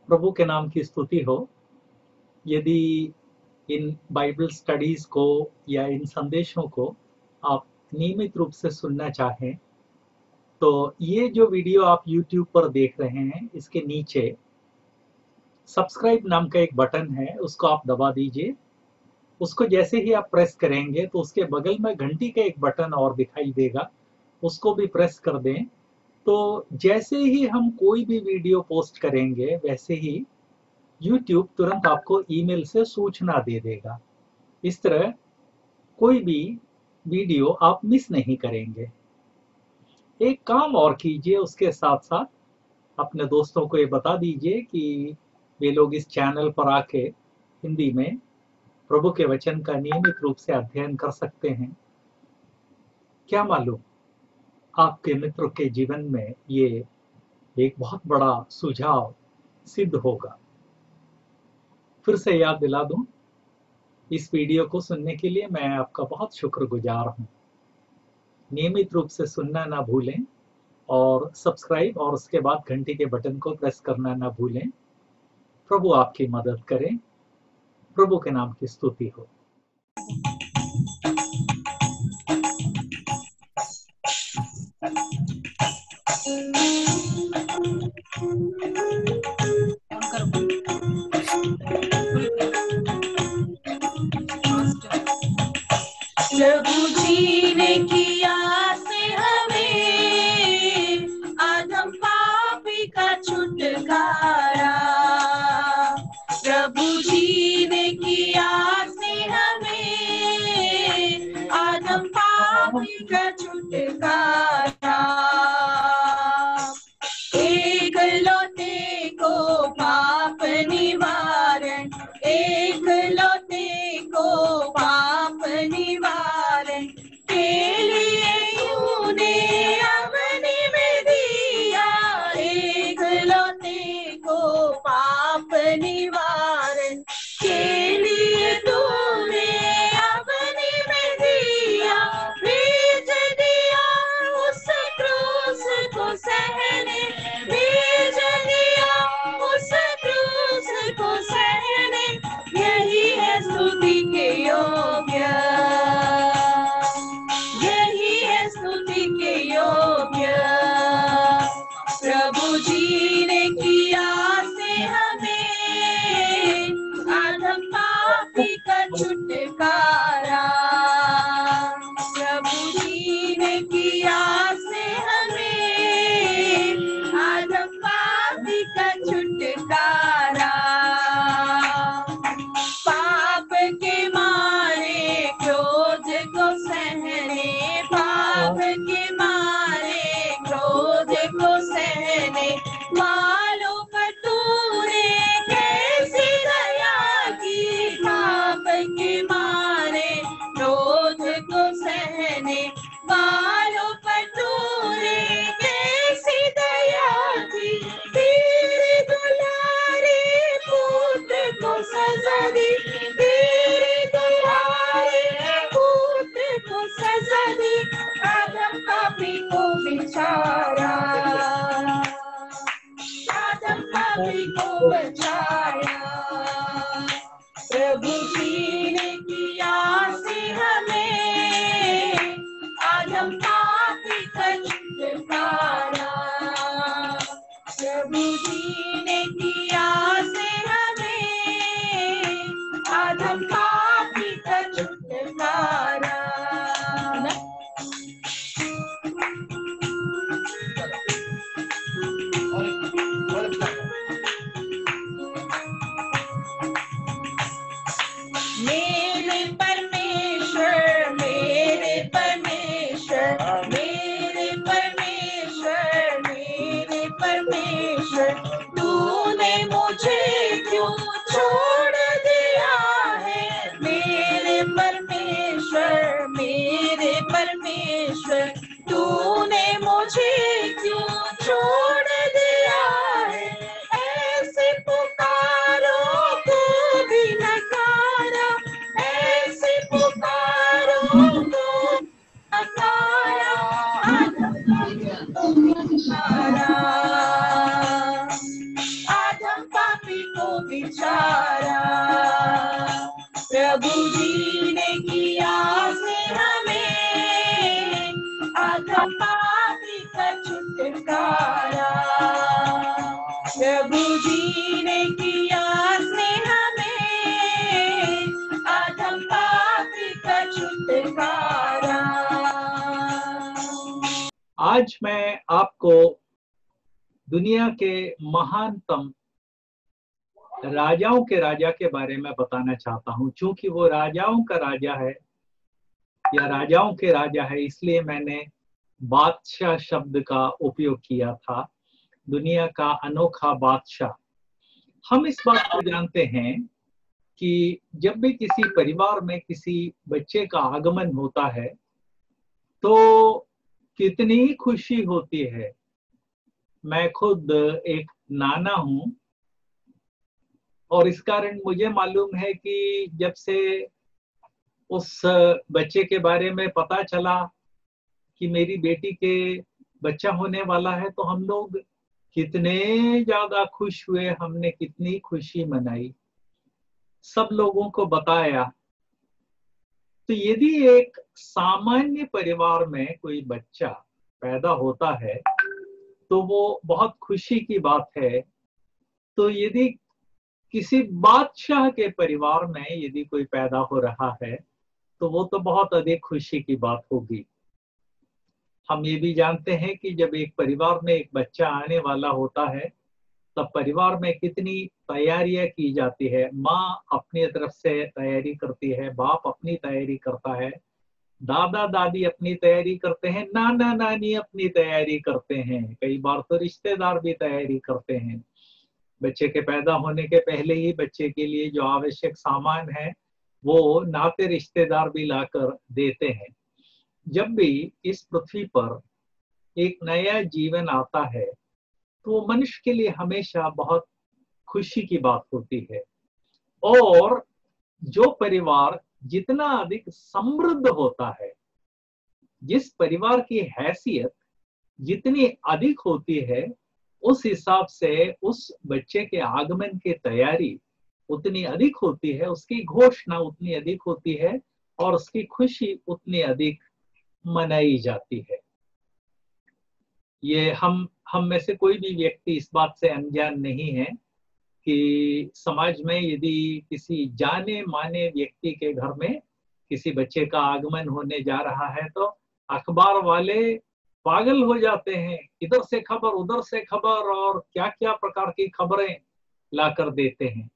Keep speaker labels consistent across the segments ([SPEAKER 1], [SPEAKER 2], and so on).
[SPEAKER 1] प्रभु के नाम की स्तुति हो। यदि इन बाइबल स्टडीज को या इन संदेशों को आप नियमित रूप से सुनना चाहें तो ये जो वीडियो आप YouTube पर देख रहे हैं इसके नीचे सब्सक्राइब नाम का एक बटन है, उसको आप दबा दीजिए। उसको जैसे ही आप प्रेस करेंगे तो उसके बगल में घंटी का एक बटन और दिखाई देगा, उसको भी प्रेस कर दें। तो जैसे ही हम कोई भी वीडियो पोस्ट करेंगे वैसे ही YouTube तुरंत आपको ईमेल से सूचना दे देगा। इस तरह कोई भी वीडियो आप मिस नहीं करेंगे। एक काम और कीजिए, उसके साथ साथ अपने दोस्तों को ये बता दीजिए कि वे लोग इस चैनल पर आके हिंदी में प्रभु के वचन का नियमित रूप से अध्ययन कर सकते हैं। क्या मालूम आपके मित्र के जीवन में ये एक बहुत बड़ा सुझाव सिद्ध होगा। फिर से याद दिला दूं, इस वीडियो को सुनने के लिए मैं आपका बहुत शुक्रगुजार हूं। नियमित रूप से सुनना ना भूलें और सब्सक्राइब और उसके बाद घंटी के बटन को प्रेस करना ना भूलें। प्रभु आपकी मदद करें। प्रभु के नाम की स्तुति हो।
[SPEAKER 2] प्रभु जी ने किया से हमें आदम पापी का छुटकारा। प्रभु जी ने किया से हमें आदम पापी का छुटकारा। एक लौटे को पाप निवारण, एक लौटे को पाप निवारण के लिए यूने अपने में दिया। एक लौटे को पाप निवारण के लिए तूने अपने में दिया। भेज दिया उस क्रूस को सहने, भेज दिया उस क्रूस को सहने। यही है स्तुति के योग्य, यही है स्तुति के योग्य। प्रभु जी ने किया से हमें आदम पापी का छुटकारा। प्रभु जी ने किया से हमें आदम पापी का छुटकारा। पाप के मारे क्रोध को सहने, पाप के मारे क्रोध को सहने वालों पर तूने कैसी दया की। पाप के मारे क्रोध को सहने वालों पर तूने कैसी दया की। तेरे दुलारे पुत्र को सजा दी, तेरे दुलारे पुत्र को सजा दी। आदम पापी को बिचारा, आदम पापी को बचाया। प्रभु जी ने किया से हमें आदम पापी का छुटकारा। प्रभु जी ने किया से हमें आदम पापी का छुटकारा। बिचारा। प्रभु जी ने किया स्नेह में अधम पापी का छुटकारा। प्रभु जी ने किया स्नेह में अधम पापी का छुटकारा।
[SPEAKER 1] आज मैं आपको दुनिया के महानतम राजाओं के राजा के बारे में बताना चाहता हूं। क्योंकि वो राजाओं का राजा है या राजाओं के राजा है, इसलिए मैंने बादशाह शब्द का उपयोग किया था। दुनिया का अनोखा बादशाह। हम इस बात को जानते हैं कि जब भी किसी परिवार में किसी बच्चे का आगमन होता है तो कितनी खुशी होती है। मैं खुद एक नाना हूं और इस कारण मुझे मालूम है कि जब से उस बच्चे के बारे में पता चला कि मेरी बेटी के बच्चा होने वाला है तो हम लोग कितने ज्यादा खुश हुए, हमने कितनी खुशी मनाई, सब लोगों को बताया। तो यदि एक सामान्य परिवार में कोई बच्चा पैदा होता है तो वो बहुत खुशी की बात है। तो यदि किसी बादशाह के परिवार में यदि कोई पैदा हो रहा है तो वो तो बहुत अधिक खुशी की बात होगी। हम ये भी जानते हैं कि जब एक परिवार में एक बच्चा आने वाला होता है तब परिवार में कितनी तैयारियां की जाती है। माँ अपनी तरफ से तैयारी करती है, बाप अपनी तैयारी करता है, दादा दादी अपनी तैयारी करते हैं, नाना नानी अपनी तैयारी करते हैं, कई बार तो रिश्तेदार भी तैयारी करते हैं। बच्चे के पैदा होने के पहले ही बच्चे के लिए जो आवश्यक सामान है वो नाते रिश्तेदार भी लाकर देते हैं। जब भी इस पृथ्वी पर एक नया जीवन आता है तो वो मनुष्य के लिए हमेशा बहुत खुशी की बात होती है। और जो परिवार जितना अधिक समृद्ध होता है, जिस परिवार की हैसियत जितनी अधिक होती है, उस हिसाब से उस बच्चे के आगमन की तैयारी उतनी अधिक होती है, उसकी घोषणा उतनी अधिक होती है और उसकी खुशी उतनी अधिक मनाई जाती है। ये हम में से कोई भी व्यक्ति इस बात से अनजान नहीं है कि समाज में यदि किसी जाने माने व्यक्ति के घर में किसी बच्चे का आगमन होने जा रहा है तो अखबार वाले पागल हो जाते हैं, इधर से खबर उधर से खबर और क्या क्या प्रकार की खबरें लाकर देते हैं।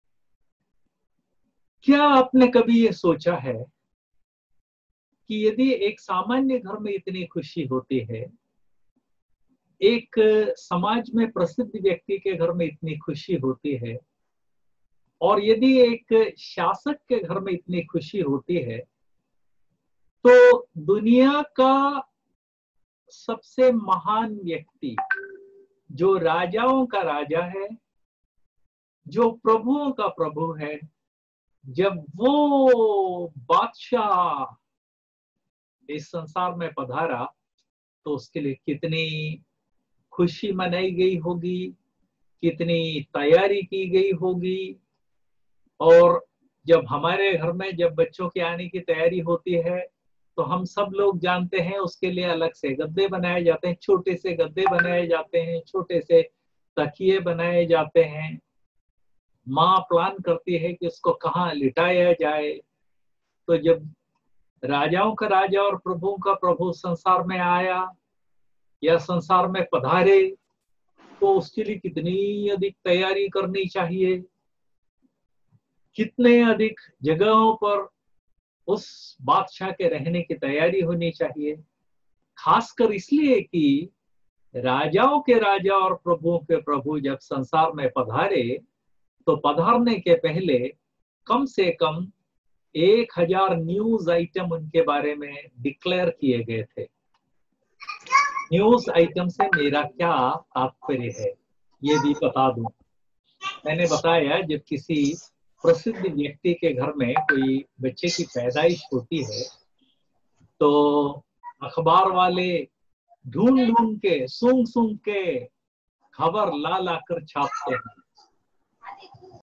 [SPEAKER 1] क्या आपने कभी ये सोचा है कि यदि एक सामान्य घर में इतनी खुशी होती है, एक समाज में प्रसिद्ध व्यक्ति के घर में इतनी खुशी होती है, और यदि एक शासक के घर में इतनी खुशी होती है, तो दुनिया का सबसे महान व्यक्ति जो राजाओं का राजा है, जो प्रभुओं का प्रभु है, जब वो बादशाह इस संसार में पधारा तो उसके लिए कितनी खुशी मनाई गई होगी, कितनी तैयारी की गई होगी। और जब हमारे घर में जब बच्चों के आने की तैयारी होती है तो हम सब लोग जानते हैं उसके लिए अलग से गद्दे बनाए जाते हैं, छोटे से गद्दे बनाए जाते हैं, छोटे से तकिए बनाए जाते हैं। माँ प्लान करती है कि उसको कहाँ लिटाया जाए। तो जब राजाओं का राजा और प्रभुओं का प्रभु संसार में आया या संसार में पधारे तो उसके लिए कितनी अधिक तैयारी करनी चाहिए, कितने अधिक जगहों पर उस बादशाह के रहने की तैयारी होनी चाहिए। खासकर इसलिए कि राजाओं के राजा और प्रभुओं के प्रभु जब संसार में पधारे तो पधारने के पहले कम से कम 1000 न्यूज आइटम उनके बारे में डिक्लेयर किए गए थे। न्यूज आइटम से मेरा क्या तात्पर्य है ये भी बता दूं। मैंने बताया जब किसी प्रसिद्ध व्यक्ति के घर में कोई बच्चे की पैदाइश होती है तो अखबार वाले ढूंढ ढूंढ के सूंघ सूंघ के खबर ला ला कर छापते हैं।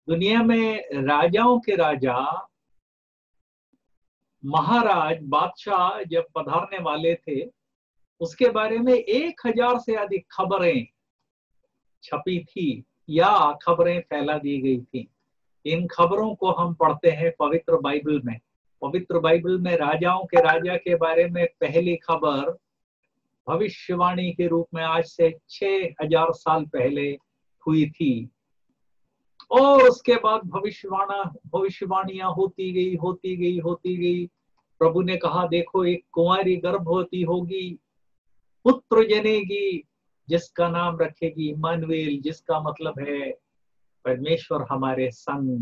[SPEAKER 1] दुनिया में राजाओं के राजा, महाराज, बादशाह जब पधारने वाले थे, उसके बारे में 1000 से अधिक खबरें छपी थी या खबरें फैला दी गई थी। इन खबरों को हम पढ़ते हैं पवित्र बाइबल में। पवित्र बाइबल में राजाओं के राजा के बारे में पहली खबर भविष्यवाणी के रूप में आज से 6000 साल पहले हुई थी, और उसके बाद भविष्यवाणियां होती गई। प्रभु ने कहा, देखो एक कुंवारी गर्भवती होगी, पुत्र जनेगी, जिसका नाम रखेगी इम्मानुएल, जिसका मतलब है परमेश्वर हमारे संग।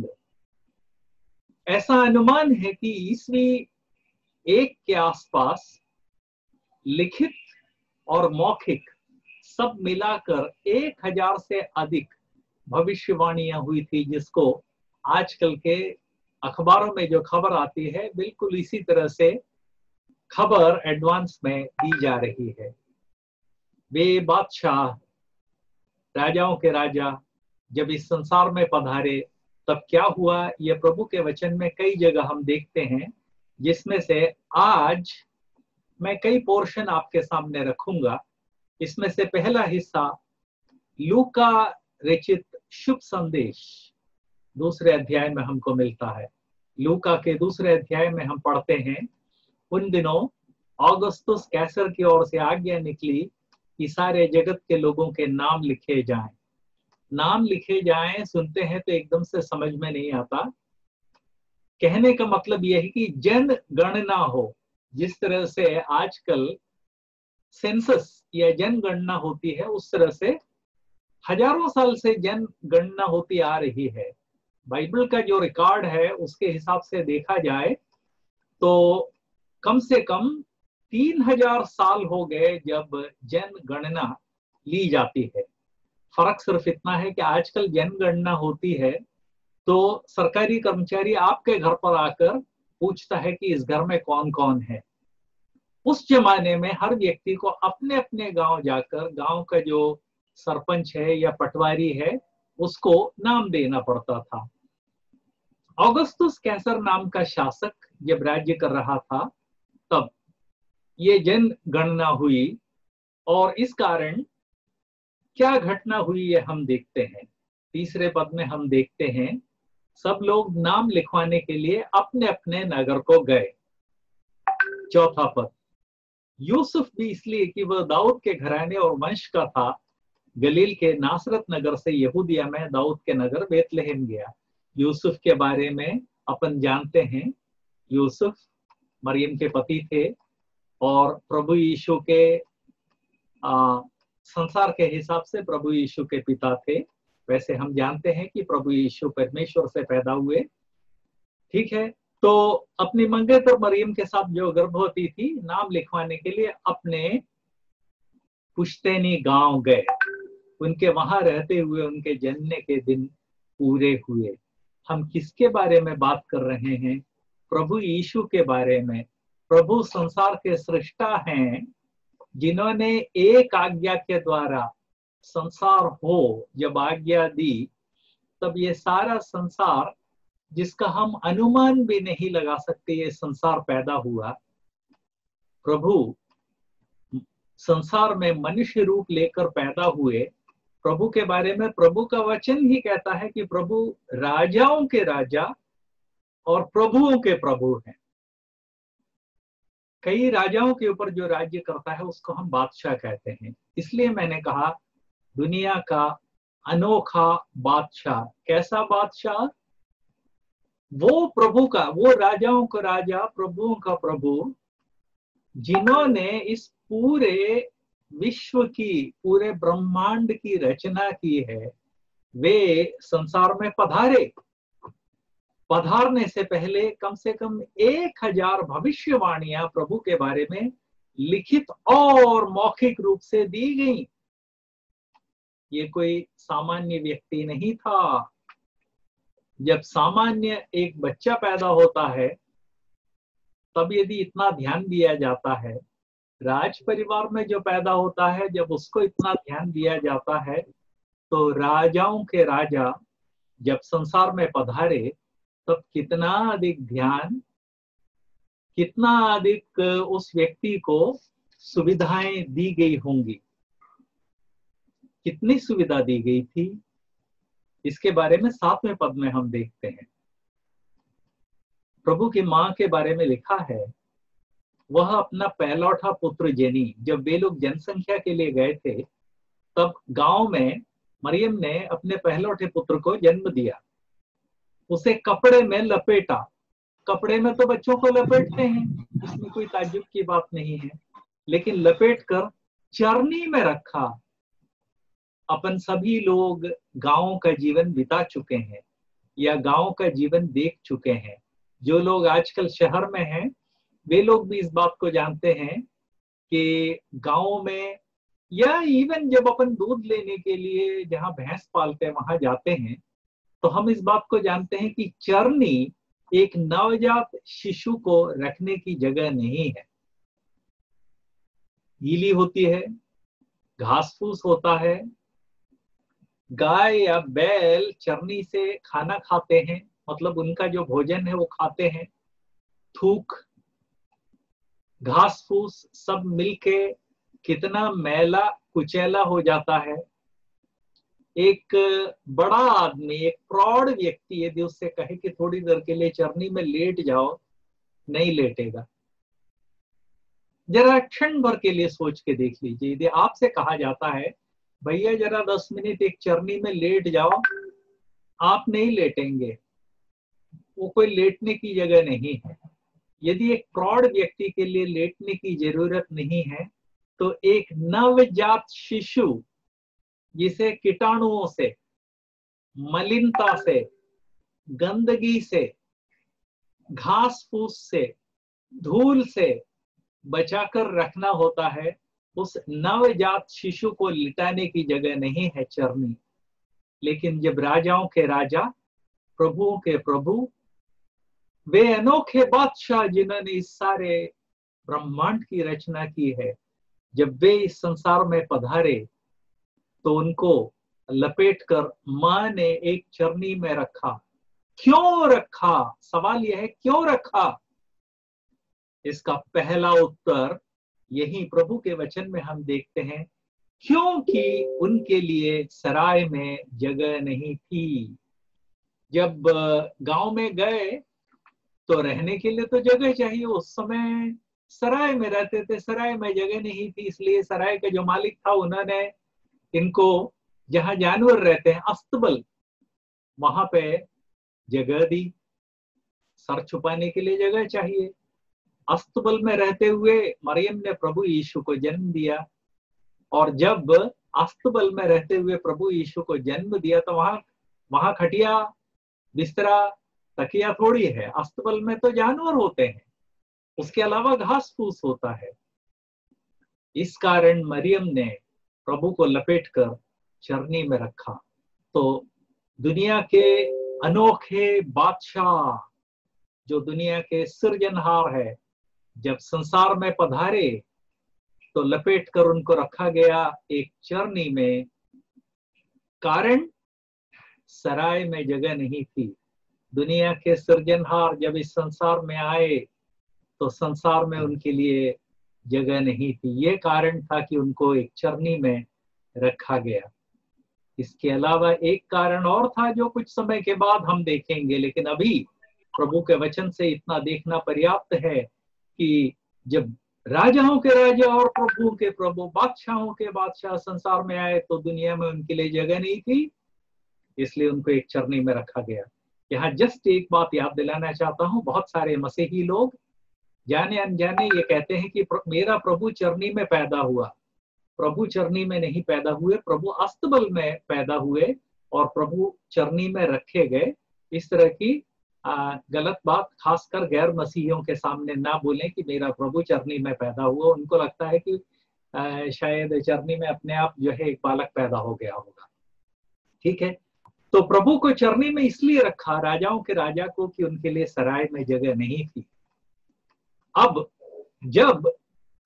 [SPEAKER 1] ऐसा अनुमान है कि ईस्वी 1 के आसपास लिखित और मौखिक सब मिलाकर 1000 से अधिक भविष्यवाणियां हुई थी, जिसको आजकल के अखबारों में जो खबर आती है बिल्कुल इसी तरह से खबर एडवांस में दी जा रही है। वे बादशाह, राजाओं के राजा जब इस संसार में पधारे तब क्या हुआ, यह प्रभु के वचन में कई जगह हम देखते हैं, जिसमें से आज मैं कई पोर्शन आपके सामने रखूंगा। इसमें से पहला हिस्सा लूका रचित शुभ संदेश 2 अध्याय में हमको मिलता है। लूका के 2 अध्याय में हम पढ़ते हैं, उन दिनों ऑगस्तुस कैसर की ओर से आज्ञा निकली कि सारे जगत के लोगों के नाम लिखे जाएं। नाम लिखे जाएं सुनते हैं तो एकदम से समझ में नहीं आता। कहने का मतलब यह है कि जन गणना हो। जिस तरह से आजकल सेंसस या जनगणना होती है, उस तरह से हजारों साल से जनगणना होती आ रही है। बाइबल का जो रिकॉर्ड है उसके हिसाब से देखा जाए तो कम से कम 3000 साल हो गए जब जनगणना ली जाती है। फर्क सिर्फ इतना है कि आजकल जनगणना होती है तो सरकारी कर्मचारी आपके घर पर आकर पूछता है कि इस घर में कौन कौन है। उस जमाने में हर व्यक्ति को अपने अपने गांव जाकर गांव का जो सरपंच है या पटवारी है उसको नाम देना पड़ता था। ऑगस्तुस कैसर नाम का शासक जब राज्य कर रहा था तब ये जनगणना हुई, और इस कारण क्या घटना हुई ये हम देखते हैं। 3 पद में हम देखते हैं, सब लोग नाम लिखवाने के लिए अपने अपने नगर को गए। 4 पद, यूसुफ भी इसलिए कि वह दाऊद के घराने और वंश का था, गलील के नासरत नगर से यहूदिया में दाऊद के नगर बेतलहम गया। यूसुफ के बारे में अपन जानते हैं, यूसुफ मरियम के पति थे और प्रभु यीशु के संसार के हिसाब से प्रभु यीशु के पिता थे। वैसे हम जानते हैं कि प्रभु यीशु परमेश्वर से पैदा हुए, ठीक है। तो अपनी मंगेतर मरियम के साथ जो गर्भवती थी, नाम लिखवाने के लिए अपने पुश्तैनी गांव गए। उनके वहां रहते हुए उनके जन्मने के दिन पूरे हुए। हम किसके बारे में बात कर रहे हैं? प्रभु यीशु के बारे में। प्रभु संसार के सृष्टा हैं, जिन्होंने एक आज्ञा के द्वारा संसार हो जब आज्ञा दी, तब ये सारा संसार जिसका हम अनुमान भी नहीं लगा सकते ये संसार पैदा हुआ। प्रभु संसार में मनुष्य रूप लेकर पैदा हुए। प्रभु के बारे में प्रभु का वचन ही कहता है कि प्रभु राजाओं के राजा और प्रभुओं के प्रभु हैं। कई राजाओं के ऊपर जो राज्य करता है उसको हम बादशाह कहते हैं। इसलिए मैंने कहा दुनिया का अनोखा बादशाह। कैसा बादशाह? वो प्रभु का, वो राजाओं का राजा, प्रभुओं का प्रभु, जिन्होंने इस पूरे विश्व की, पूरे ब्रह्मांड की रचना की है। वे संसार में पधारे। पधारने से पहले कम से कम 1000 भविष्यवाणियां प्रभु के बारे में लिखित और मौखिक रूप से दी गई। ये कोई सामान्य व्यक्ति नहीं था। जब सामान्य एक बच्चा पैदा होता है तब यदि इतना ध्यान दिया जाता है, राज परिवार में जो पैदा होता है जब उसको इतना ध्यान दिया जाता है, तो राजाओं के राजा जब संसार में पधारे तब कितना अधिक ध्यान, कितना अधिक उस व्यक्ति को सुविधाएं दी गई होंगी, कितनी सुविधा दी गई थी, इसके बारे में 7वें पद में हम देखते हैं। प्रभु की मां के बारे में लिखा है, वह अपना पहलौठा पुत्र जेनी, जब वे लोग जनसंख्या के लिए गए थे तब गांव में मरियम ने अपने पहलौठे पुत्र को जन्म दिया, उसे कपड़े में लपेटा। कपड़े में तो बच्चों को लपेटते हैं, इसमें कोई ताज्जुब की बात नहीं है, लेकिन लपेट कर चरनी में रखा। अपन सभी लोग गांव का जीवन बिता चुके हैं या गांव का जीवन देख चुके हैं। जो लोग आजकल शहर में हैं वे लोग भी इस बात को जानते हैं कि गांव में या इवन जब अपन दूध लेने के लिए जहां भैंस पालते हैं वहां जाते हैं तो हम इस बात को जानते हैं कि चरनी एक नवजात शिशु को रखने की जगह नहीं है। गीली होती है, घास फूस होता है, गाय या बैल चरनी से खाना खाते हैं, मतलब उनका जो भोजन है वो खाते हैं। थूक, घास फूस सब मिलके कितना मैला कुचैला हो जाता है। एक बड़ा आदमी, एक प्रौढ़ व्यक्ति यदि उससे कहे कि थोड़ी देर के लिए चरनी में लेट जाओ, नहीं लेटेगा। जरा क्षण भर के लिए सोच के देख लीजिए, यदि आपसे कहा जाता है भैया जरा 10 मिनट एक चरनी में लेट जाओ, आप नहीं लेटेंगे, वो कोई लेटने की जगह नहीं है। यदि एक प्रौढ़ व्यक्ति के लिए लेटने की जरूरत नहीं है तो एक नवजात शिशु जिसे कीटाणुओं से, मलिनता से, गंदगी से, घास फूस से, धूल से बचाकर रखना होता है, उस नवजात शिशु को लिटाने की जगह नहीं है चरनी। लेकिन जब राजाओं के राजा, प्रभुओं के प्रभु, वे अनोखे बादशाह जिन्होंने इस सारे ब्रह्मांड की रचना की है, जब वे इस संसार में पधारे तो उनको लपेटकर मां ने एक चरनी में रखा। क्यों रखा? सवाल यह है, क्यों रखा? इसका पहला उत्तर यही प्रभु के वचन में हम देखते हैं, क्योंकि उनके लिए सराय में जगह नहीं थी। जब गांव में गए तो रहने के लिए तो जगह चाहिए। उस समय सराय में रहते थे, सराय में जगह नहीं थी, इसलिए सराय का जो मालिक था उन्होंने इनको जहां जानवर रहते हैं अस्तबल, वहां पे जगह दी। सर छुपाने के लिए जगह चाहिए। अस्तबल में रहते हुए मरियम ने प्रभु यीशु को जन्म दिया, और जब अस्तबल में रहते हुए प्रभु यीशु को जन्म दिया तो वहां खटिया, बिस्तरा, तकिया थोड़ी है। अस्तबल में तो जानवर होते हैं, उसके अलावा घास फूस होता है। इस कारण मरियम ने प्रभु को लपेटकर चरनी में रखा। तो दुनिया के अनोखे बादशाह, जो दुनिया के सृजनहार है, जब संसार में पधारे तो लपेटकर उनको रखा गया एक चरनी में। कारण, सराय में जगह नहीं थी। दुनिया के सृजनहार जब इस संसार में आए तो संसार में उनके लिए जगह नहीं थी। ये कारण था कि उनको एक चरनी में रखा गया। इसके अलावा एक कारण और था जो कुछ समय के बाद हम देखेंगे, लेकिन अभी प्रभु के वचन से इतना देखना पर्याप्त है कि जब राजाओं के राजा और प्रभुओं के प्रभु, बादशाहों के बादशाह संसार में आए तो दुनिया में उनके लिए जगह नहीं थी, इसलिए उनको एक चरनी में रखा गया। यहाँ जस्ट एक बात याद दिलाना चाहता हूँ, बहुत सारे मसीही लोग जाने अनजाने ये कहते हैं कि मेरा प्रभु चरनी में पैदा हुआ। प्रभु चरनी में नहीं पैदा हुए, प्रभु अस्तबल में पैदा हुए और प्रभु चरनी में रखे गए। इस तरह की गलत बात खासकर गैर मसीहियों के सामने ना बोलें कि मेरा प्रभु चरनी में पैदा हुआ। उनको लगता है कि शायद चरनी में अपने आप जो है एक बालक पैदा हो गया होगा। ठीक है, तो प्रभु को चरनी में इसलिए रखा, राजाओं के राजा को, कि उनके लिए सराय में जगह नहीं थी। अब जब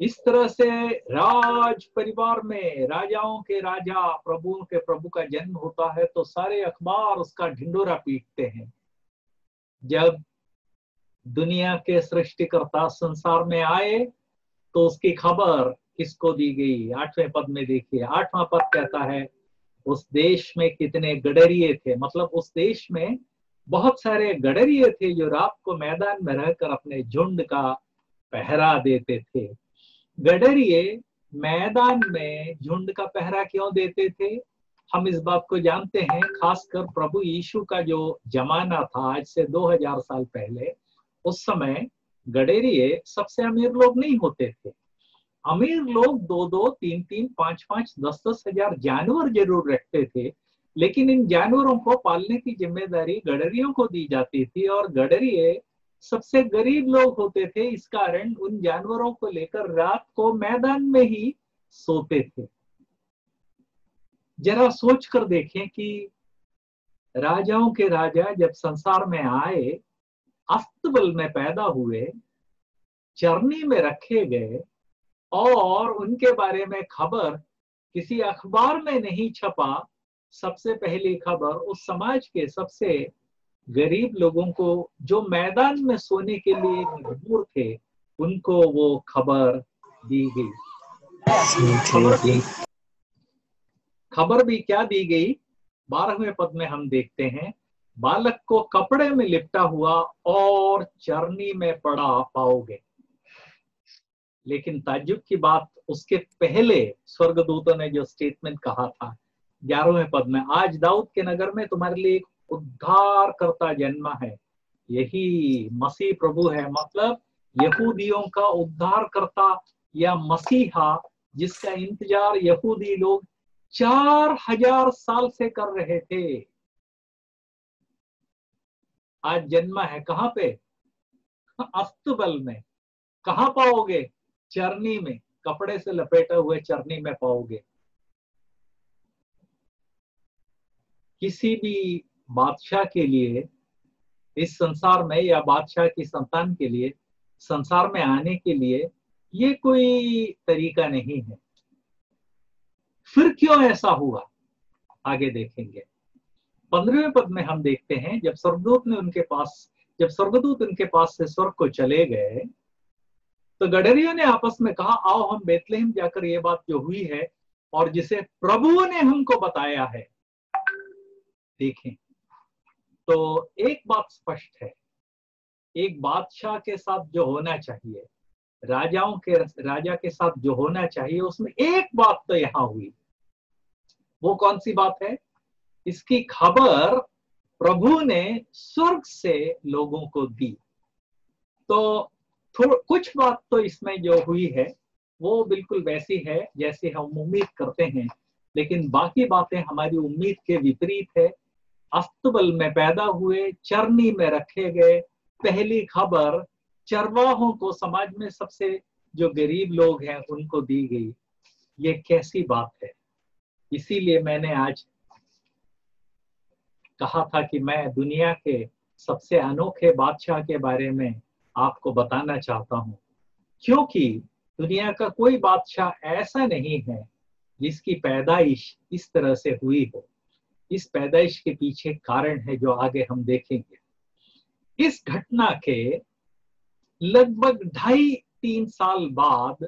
[SPEAKER 1] इस तरह से राज परिवार में राजाओं के राजा प्रभुओं के प्रभु का जन्म होता है तो सारे अखबार उसका ढिंडोरा पीटते हैं। जब दुनिया के सृष्टिकर्ता संसार में आए तो उसकी खबर किसको दी गई? 8वें पद में देखिए, 8वां पद कहता है उस देश में कितने गडरिये थे। मतलब उस देश में बहुत सारे गडरिये थे जो रात को मैदान में रहकर अपने झुंड का पहरा देते थे। गडरिये मैदान में झुंड का पहरा क्यों देते थे? हम इस बात को जानते हैं, खासकर प्रभु यीशु का जो जमाना था आज से 2000 साल पहले, उस समय गडरिये सबसे अमीर लोग नहीं होते थे। अमीर लोग 2-2, 3-3, 5-5, 10-10 हजार जानवर जरूर रखते थे, लेकिन इन जानवरों को पालने की जिम्मेदारी गडरियों को दी जाती थी और गडरिये सबसे गरीब लोग होते थे। इस कारण उन जानवरों को लेकर रात को मैदान में ही सोते थे। जरा सोच कर देखें कि राजाओं के राजा जब संसार में आए, अस्तबल में पैदा हुए, चरनी में रखे गए और उनके बारे में खबर किसी अखबार में नहीं छपा। सबसे पहली खबर उस समाज के सबसे गरीब लोगों को जो मैदान में सोने के लिए मजबूर थे, उनको वो खबर दी गई। खबर भी क्या दी गई? 12वें पद में हम देखते हैं, बालक को कपड़े में लिपटा हुआ और चरनी में पड़ा पाओगे। लेकिन ताज्जुब की बात, उसके पहले स्वर्गदूतों ने जो स्टेटमेंट कहा था 11वें पद में, आज दाऊद के नगर में तुम्हारे लिए एक उद्धारकर्ता जन्मा है। यही मसीह प्रभु है, मतलब यहूदियों का उद्धारकर्ता या मसीहा, जिसका इंतजार यहूदी लोग 4000 साल से कर रहे थे, आज जन्मा है। कहां पे? अस्तबल में। कहां पाओगे? चरनी में, कपड़े से लपेटे हुए चरनी में पाओगे। किसी भी बादशाह के लिए इस संसार में या बादशाह की संतान के लिए संसार में आने के लिए ये कोई तरीका नहीं है। फिर क्यों ऐसा हुआ, आगे देखेंगे। 15वें पद में हम देखते हैं, जब स्वर्गदूत उनके पास से स्वर्ग को चले गए तो गडरियों ने आपस में कहा, आओ हम बेतलेहम जाकर ये बात जो हुई है और जिसे प्रभु ने हमको बताया है देखें। तो एक बात स्पष्ट है, एक बादशाह के साथ जो होना चाहिए, राजा के साथ जो होना चाहिए, उसमें एक बात तो यहां हुई। वो कौन सी बात है? इसकी खबर प्रभु ने स्वर्ग से लोगों को दी। तो कुछ बात तो इसमें जो हुई है वो बिल्कुल वैसी है जैसे हम उम्मीद करते हैं, लेकिन बाकी बातें हमारी उम्मीद के विपरीत है। अस्तबल में पैदा हुए, चरनी में रखे गए, पहली खबर चरवाहों को, समाज में सबसे जो गरीब लोग हैं उनको दी गई। ये कैसी बात है? इसीलिए मैंने आज कहा था कि मैं दुनिया के सबसे अनोखे बादशाह के बारे में आपको बताना चाहता हूं, क्योंकि दुनिया का कोई बादशाह ऐसा नहीं है जिसकी पैदाइश इस तरह से हुई हो। इस पैदाइश के पीछे कारण है जो आगे हम देखेंगे। इस घटना के लगभग 2.5-3 साल बाद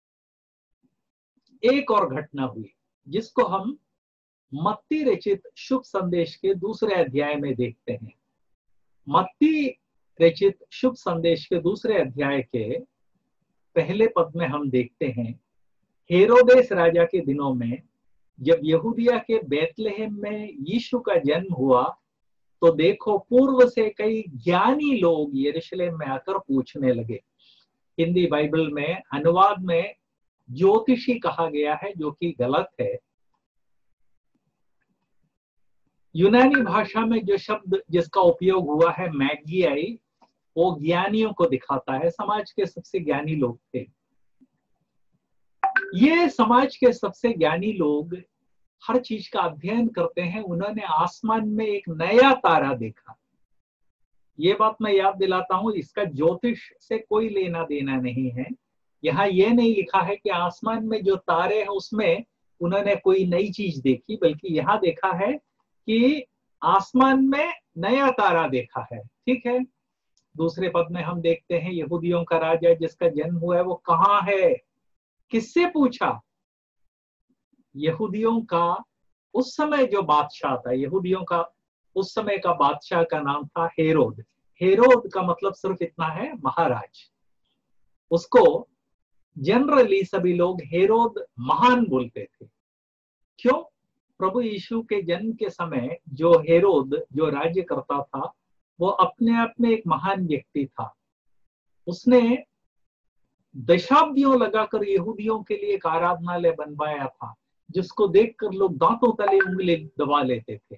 [SPEAKER 1] एक और घटना हुई, जिसको हम मत्ती रचित शुभ संदेश के 2 अध्याय में देखते हैं। मत्ती रचित शुभ संदेश के 2 अध्याय के पहले पद में हम देखते हैं, हेरोदेस राजा के दिनों में जब यहूदिया के बेतलेहम में यीशु का जन्म हुआ, तो देखो पूर्व से कई ज्ञानी लोग यरूशलेम में आकर पूछने लगे। हिंदी बाइबल में अनुवाद में ज्योतिषी कहा गया है, जो कि गलत है। यूनानी भाषा में जो शब्द जिसका उपयोग हुआ है मैगियाई, वो ज्ञानियों को दिखाता है। समाज के सबसे ज्ञानी लोग थे ये। समाज के सबसे ज्ञानी लोग हर चीज का अध्ययन करते हैं। उन्होंने आसमान में एक नया तारा देखा। ये बात मैं याद दिलाता हूं, इसका ज्योतिष से कोई लेना देना नहीं है। यहाँ ये नहीं लिखा है कि आसमान में जो तारे हैं उसमें उन्होंने कोई नई चीज देखी, बल्कि यहाँ देखा है कि आसमान में नया तारा देखा है। ठीक है। दूसरे पद में हम देखते हैं यहूदियों का राजा जिसका जन्म हुआ है वो कहाँ है। किससे पूछा? यहूदियों का उस समय जो बादशाह था, यहूदियों का उस समय का बादशाह का नाम था हेरोद। हेरोद का मतलब सिर्फ इतना है, महाराज। उसको जनरली सभी लोग हेरोद महान बोलते थे। क्यों? प्रभु यीशु के जन्म के समय जो हेरोद जो राज्य करता था वो अपने आप में एक महान व्यक्ति था। उसने दशाब्दियों लगाकर यहूदियों के लिए एक आराधनालय बनवाया था जिसको देखकर लोग दांतों तले उंगली दबा लेते थे।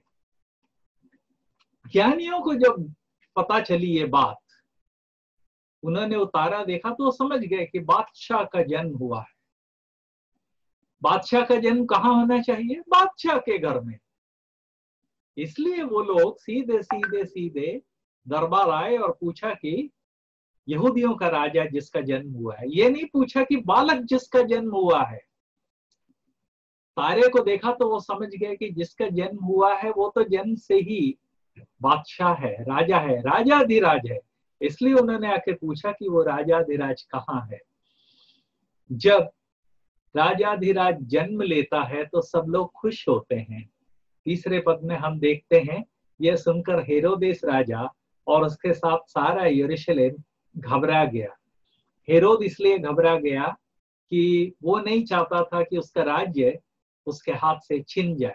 [SPEAKER 1] ज्ञानियों को जब पता चली ये बात, उन्होंने वो तारा देखा तो वो समझ गए कि बादशाह का जन्म हुआ है। बादशाह का जन्म कहाँ होना चाहिए? बादशाह के घर में। इसलिए वो लोग सीधे सीधे सीधे दरबार आए और पूछा कि यहूदियों का राजा जिसका जन्म हुआ है। ये नहीं पूछा कि बालक जिसका जन्म हुआ है। तारे को देखा तो वो समझ गए कि जिसका जन्म हुआ है वो तो जन्म से ही बादशाह है, राजा है, राजाधिराज है। इसलिए उन्होंने आके पूछा कि वो राजाधिराज कहाँ है। जब राजाधिराज जन्म लेता है तो सब लोग खुश होते हैं। तीसरे पद में हम देखते हैं, यह सुनकर हेरोदेस राजा और उसके साथ सारा यरूशलेम घबरा गया। हेरोद इसलिए घबरा गया कि वो नहीं चाहता था कि उसका राज्य उसके हाथ से छिन जाए,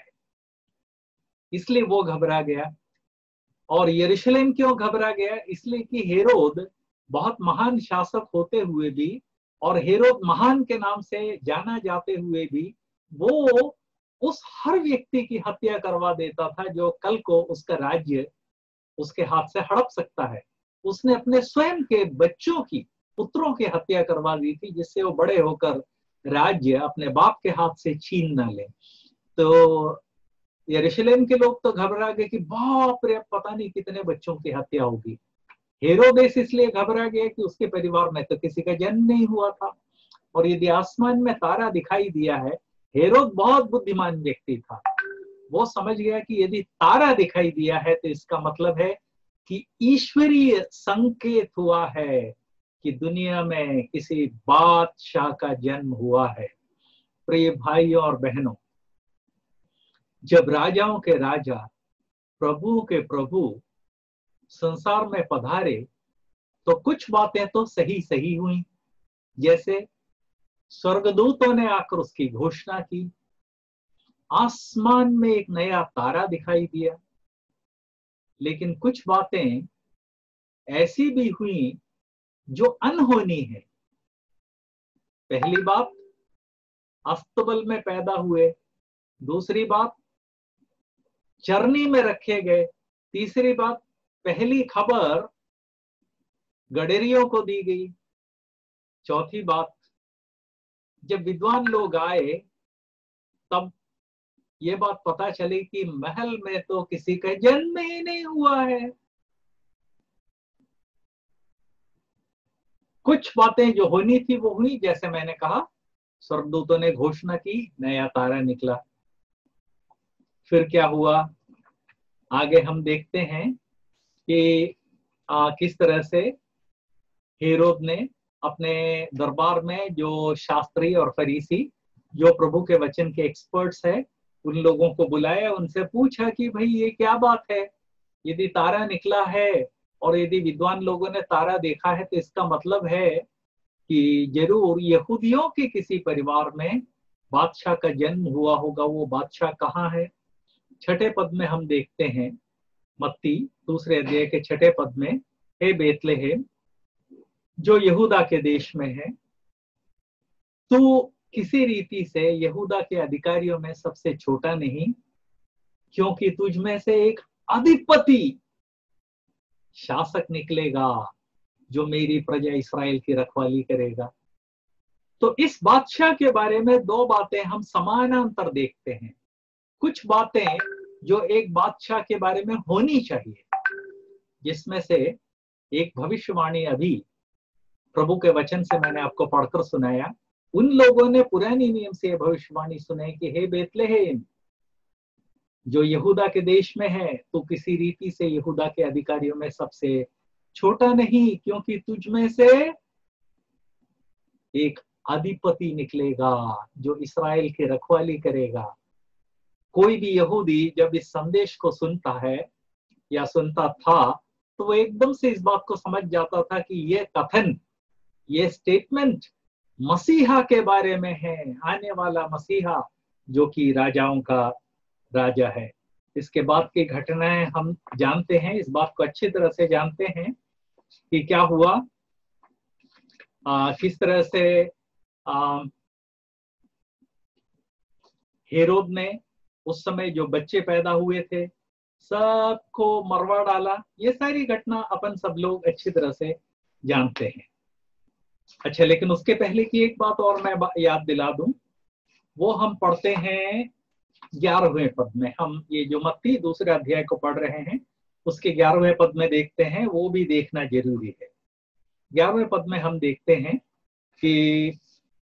[SPEAKER 1] इसलिए वो घबरा गया। और यरूशलेम क्यों घबरा गया? इसलिए कि हेरोद बहुत महान शासक होते हुए भी और हेरोद महान के नाम से जाना जाते हुए भी वो उस हर व्यक्ति की हत्या करवा देता था जो कल को उसका राज्य उसके हाथ से हड़प सकता है। उसने अपने स्वयं के बच्चों की, पुत्रों की हत्या करवा दी थी जिससे वो बड़े होकर राज्य अपने बाप के हाथ से छीन न ले। तो यरूशलेम के लोग तो घबरा गए कि बाप रे, पता नहीं कितने बच्चों की हत्या होगी। हेरोदेस इसलिए घबरा गया कि उसके परिवार में तो किसी का जन्म नहीं हुआ था। और यदि आसमान में तारा दिखाई दिया है, हेरोद बहुत बुद्धिमान व्यक्ति था, वो समझ गया कि यदि तारा दिखाई दिया है तो इसका मतलब है कि ईश्वरीय संकेत हुआ है कि दुनिया में किसी बादशाह का जन्म हुआ है। प्रिय भाइयों और बहनों, जब राजाओं के राजा, प्रभु के प्रभु संसार में पधारे तो कुछ बातें तो सही सही हुई, जैसे स्वर्गदूतों ने आकर उसकी घोषणा की, आसमान में एक नया तारा दिखाई दिया। लेकिन कुछ बातें ऐसी भी हुई जो अनहोनी है। पहली बात, अस्तबल में पैदा हुए। दूसरी बात, चरनी में रखे गए। तीसरी बात, पहली खबर गडेरियों को दी गई। चौथी बात, जब विद्वान लोग आए तब ये बात पता चली कि महल में तो किसी का जन्म ही नहीं हुआ है। कुछ बातें जो होनी थी वो हुई, जैसे मैंने कहा, स्वर्गदूतों ने घोषणा की, नया तारा निकला। फिर क्या हुआ आगे हम देखते हैं कि किस तरह से हेरोद ने अपने दरबार में जो शास्त्री और फरीसी, जो प्रभु के वचन के एक्सपर्ट्स है, उन लोगों को बुलाया, उनसे पूछा कि भाई ये क्या बात है, यदि तारा निकला है और यदि विद्वान लोगों ने तारा देखा है तो इसका मतलब है कि जरूर यहूदियों के किसी परिवार में बादशाह का जन्म हुआ होगा। वो बादशाह कहाँ है? छठे पद में हम देखते हैं, मत्ती दूसरे अध्याय के छठे पद में, हे बेतलेहम जो यहूदा के देश में है, तू किसी रीति से यहूदा के अधिकारियों में सबसे छोटा नहीं, क्योंकि तुझ में से एक अधिपति शासक निकलेगा जो मेरी प्रजा इस्राएल की रखवाली करेगा। तो इस बादशाह के बारे में दो बातें हम समानांतर देखते हैं। कुछ बातें जो एक बादशाह के बारे में होनी चाहिए, जिसमें से एक भविष्यवाणी अभी प्रभु के वचन से मैंने आपको पढ़कर सुनाया, उन लोगों ने पुरानी नियम से भविष्यवाणी सुनाई कि हे बेतलेहम जो यहूदा के देश में है, तो किसी रीति से यहूदा के अधिकारियों में सबसे छोटा नहीं, क्योंकि तुझ में से एक अधिपति निकलेगा जो इस्राएल की रखवाली करेगा। कोई भी यहूदी जब इस संदेश को सुनता है या सुनता था, तो वो एकदम से इस बात को समझ जाता था कि ये कथन, ये स्टेटमेंट मसीहा के बारे में है, आने वाला मसीहा जो कि राजाओं का राजा है। इसके बाद की घटनाएं हम जानते हैं, इस बात को अच्छी तरह से जानते हैं कि क्या हुआ, किस तरह से हेरोद ने उस समय जो बच्चे पैदा हुए थे सबको मरवा डाला। ये सारी घटना अपन सब लोग अच्छी तरह से जानते हैं। अच्छा, लेकिन उसके पहले की एक बात और मैं याद दिला दूं, वो हम पढ़ते हैं 11वें पद में। हम ये जो मत्ती दूसरे अध्याय को पढ़ रहे हैं उसके 11वें पद में देखते हैं, वो भी देखना जरूरी है। 11वें पद में हम देखते हैं कि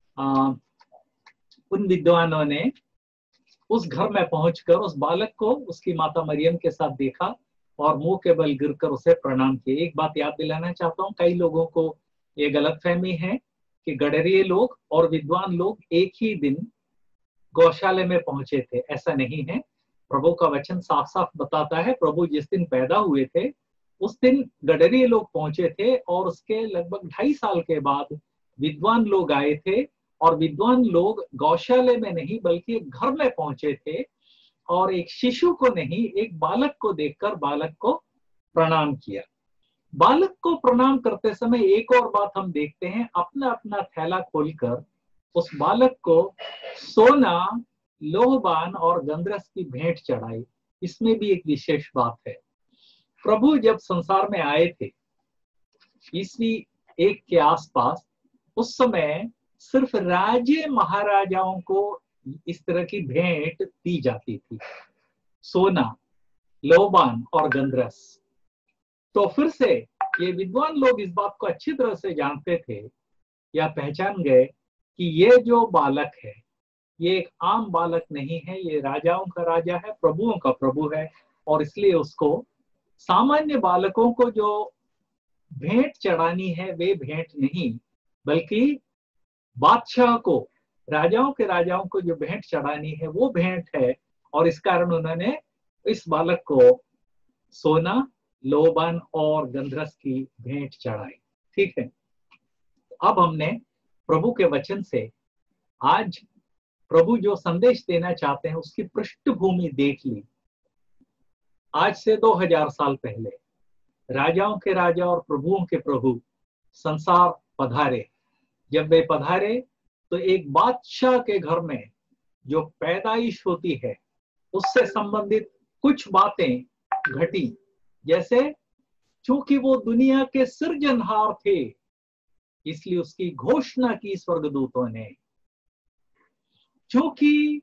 [SPEAKER 1] उन विद्वानों ने उस घर में पहुंचकर उस बालक को उसकी माता मरियम के साथ देखा और मुंह के बल गिरकर उसे प्रणाम किए। एक बात याद दिलाना चाहता हूं, कई लोगों को ये गलतफहमी है कि गडरिये लोग और विद्वान लोग एक ही दिन गौशाले में पहुंचे थे। ऐसा नहीं है। प्रभु का वचन साफ साफ बताता है, प्रभु जिस दिन पैदा हुए थे उस दिन गडरिये लोग पहुंचे थे और उसके लगभग 2.5 साल के बाद विद्वान लोग आए थे। और विद्वान लोग गौशाले में नहीं बल्कि एक घर में पहुंचे थे और एक शिशु को नहीं, एक बालक को देखकर बालक को प्रणाम किया। बालक को प्रणाम करते समय एक और बात हम देखते हैं, अपना अपना थैला खोलकर उस बालक को सोना, लोहबान और गंधरस की भेंट चढ़ाई। इसमें भी एक विशेष बात है। प्रभु जब संसार में आए थे ईस्वी 1 के आसपास, उस समय सिर्फ राजे महाराजाओं को इस तरह की भेंट दी जाती थी, सोना, लोहबान और गंधरस। तो फिर से ये विद्वान लोग इस बात को अच्छी तरह से जानते थे या पहचान गए कि ये जो बालक है ये एक आम बालक नहीं है, ये राजाओं का राजा है, प्रभुओं का प्रभु है। और इसलिए उसको सामान्य बालकों को जो भेंट चढ़ानी है वे भेंट नहीं, बल्कि बादशाह को, राजाओं के राजाओं को जो भेंट चढ़ानी है वो भेंट है। और इस कारण उन्होंने इस बालक को सोना, लोहबान और गंधरस की भेंट चढ़ाई। ठीक है, अब हमने प्रभु के वचन से आज प्रभु जो संदेश देना चाहते हैं उसकी पृष्ठभूमि देख ली। आज से 2000 साल पहले राजाओं के राजा और प्रभुओं के प्रभु संसार पधारे। जब वे पधारे तो एक बादशाह के घर में जो पैदाइश होती है उससे संबंधित कुछ बातें घटी। जैसे चूंकि वो दुनिया के सृजनहार थे इसलिए उसकी घोषणा की स्वर्गदूतों ने। चूंकि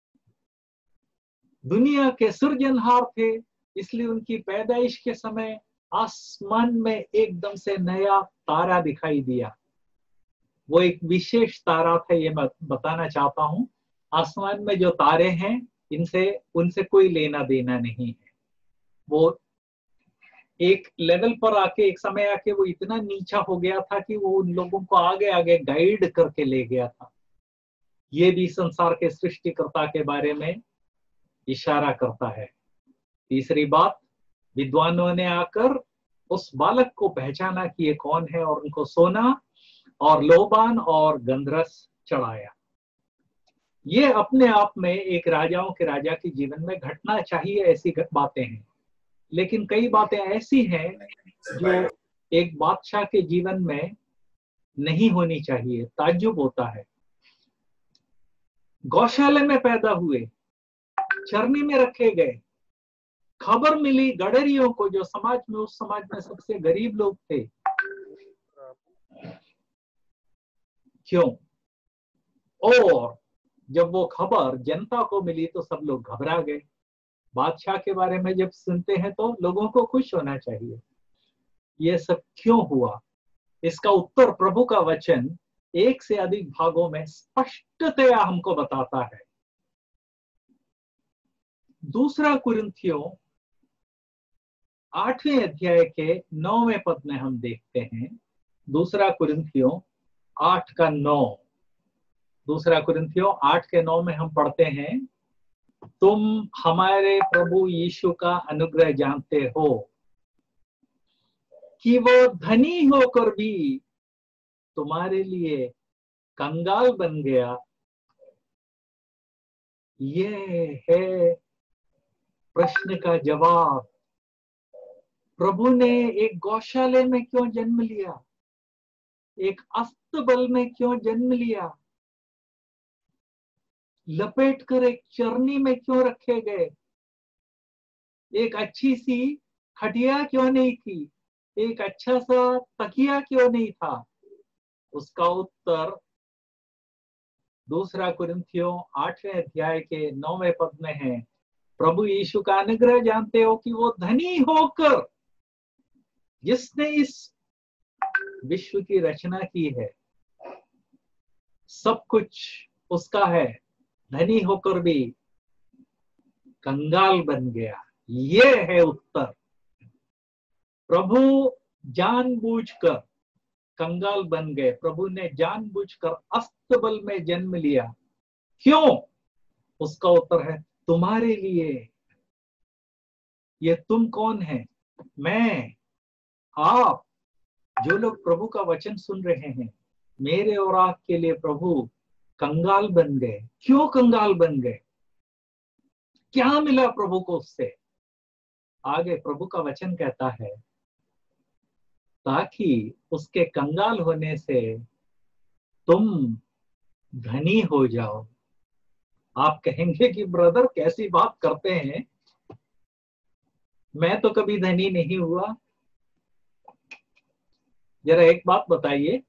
[SPEAKER 1] दुनिया के सृजनहार थे इसलिए उनकी पैदाइश के समय आसमान में एकदम से नया तारा दिखाई दिया। वो एक विशेष तारा था, ये मैं बताना चाहता हूं। आसमान में जो तारे हैं उनसे कोई लेना देना नहीं है। वो एक लेवल पर आके, एक समय आके वो इतना नीचा हो गया था कि वो उन लोगों को आगे आगे गाइड करके ले गया था। ये भी संसार के सृष्टिकर्ता के बारे में इशारा करता है। तीसरी बात, विद्वानों ने आकर उस बालक को पहचाना कि ये कौन है और उनको सोना और लोहबान और गंधरस चढ़ाया। ये अपने आप में एक राजाओं के राजा के जीवन में घटना चाहिए, ऐसी बातें हैं। लेकिन कई बातें ऐसी हैं जो एक बादशाह के जीवन में नहीं होनी चाहिए। ताज्जुब होता है, गौशाले में पैदा हुए, चरनी में रखे गए, खबर मिली गडरियों को जो समाज में, उस समाज में सबसे गरीब लोग थे। क्यों? और जब वो खबर जनता को मिली तो सब लोग घबरा गए। बादशाह के बारे में जब सुनते हैं तो लोगों को खुश होना चाहिए। ये सब क्यों हुआ? इसका उत्तर प्रभु का वचन एक से अधिक भागों में स्पष्टतया हमको बताता है। दूसरा कुरिन्थियों 8वें अध्याय के 9वें पद में हम देखते हैं, दूसरा कुरिन्थियों 8 का 9, दूसरा कुरिन्थियों 8 के 9 में हम पढ़ते हैं, तुम हमारे प्रभु यीशु का अनुग्रह जानते हो कि वो धनी होकर भी तुम्हारे लिए कंगाल बन गया। ये है प्रश्न का जवाब। प्रभु ने एक गौशाले में क्यों जन्म लिया? एक अस्तबल में क्यों जन्म लिया? लपेट कर एक चरनी में क्यों रखे गए? एक अच्छी सी खटिया क्यों नहीं थी? एक अच्छा सा तकिया क्यों नहीं था? उसका उत्तर दूसरा कुरिन्थियों 8वें अध्याय के 9वें पद में है। प्रभु यीशु का अनुग्रह जानते हो कि वो धनी होकर, जिसने इस विश्व की रचना की है, सब कुछ उसका है, धनी होकर भी कंगाल बन गया। ये है उत्तर। प्रभु जानबूझकर कंगाल बन गए। प्रभु ने जानबूझकर अस्तबल में जन्म लिया। क्यों? उसका उत्तर है तुम्हारे लिए। ये तुम कौन है? मैं, आप, जो लोग प्रभु का वचन सुन रहे हैं, मेरे और आपके लिए प्रभु कंगाल बन गए। क्यों कंगाल बन गए? क्या मिला प्रभु को उससे? आगे प्रभु का वचन कहता है, ताकि उसके कंगाल होने से तुम धनी हो जाओ। आप कहेंगे कि ब्रदर कैसी बात करते हैं, मैं तो कभी धनी नहीं हुआ। जरा एक बात बताइए,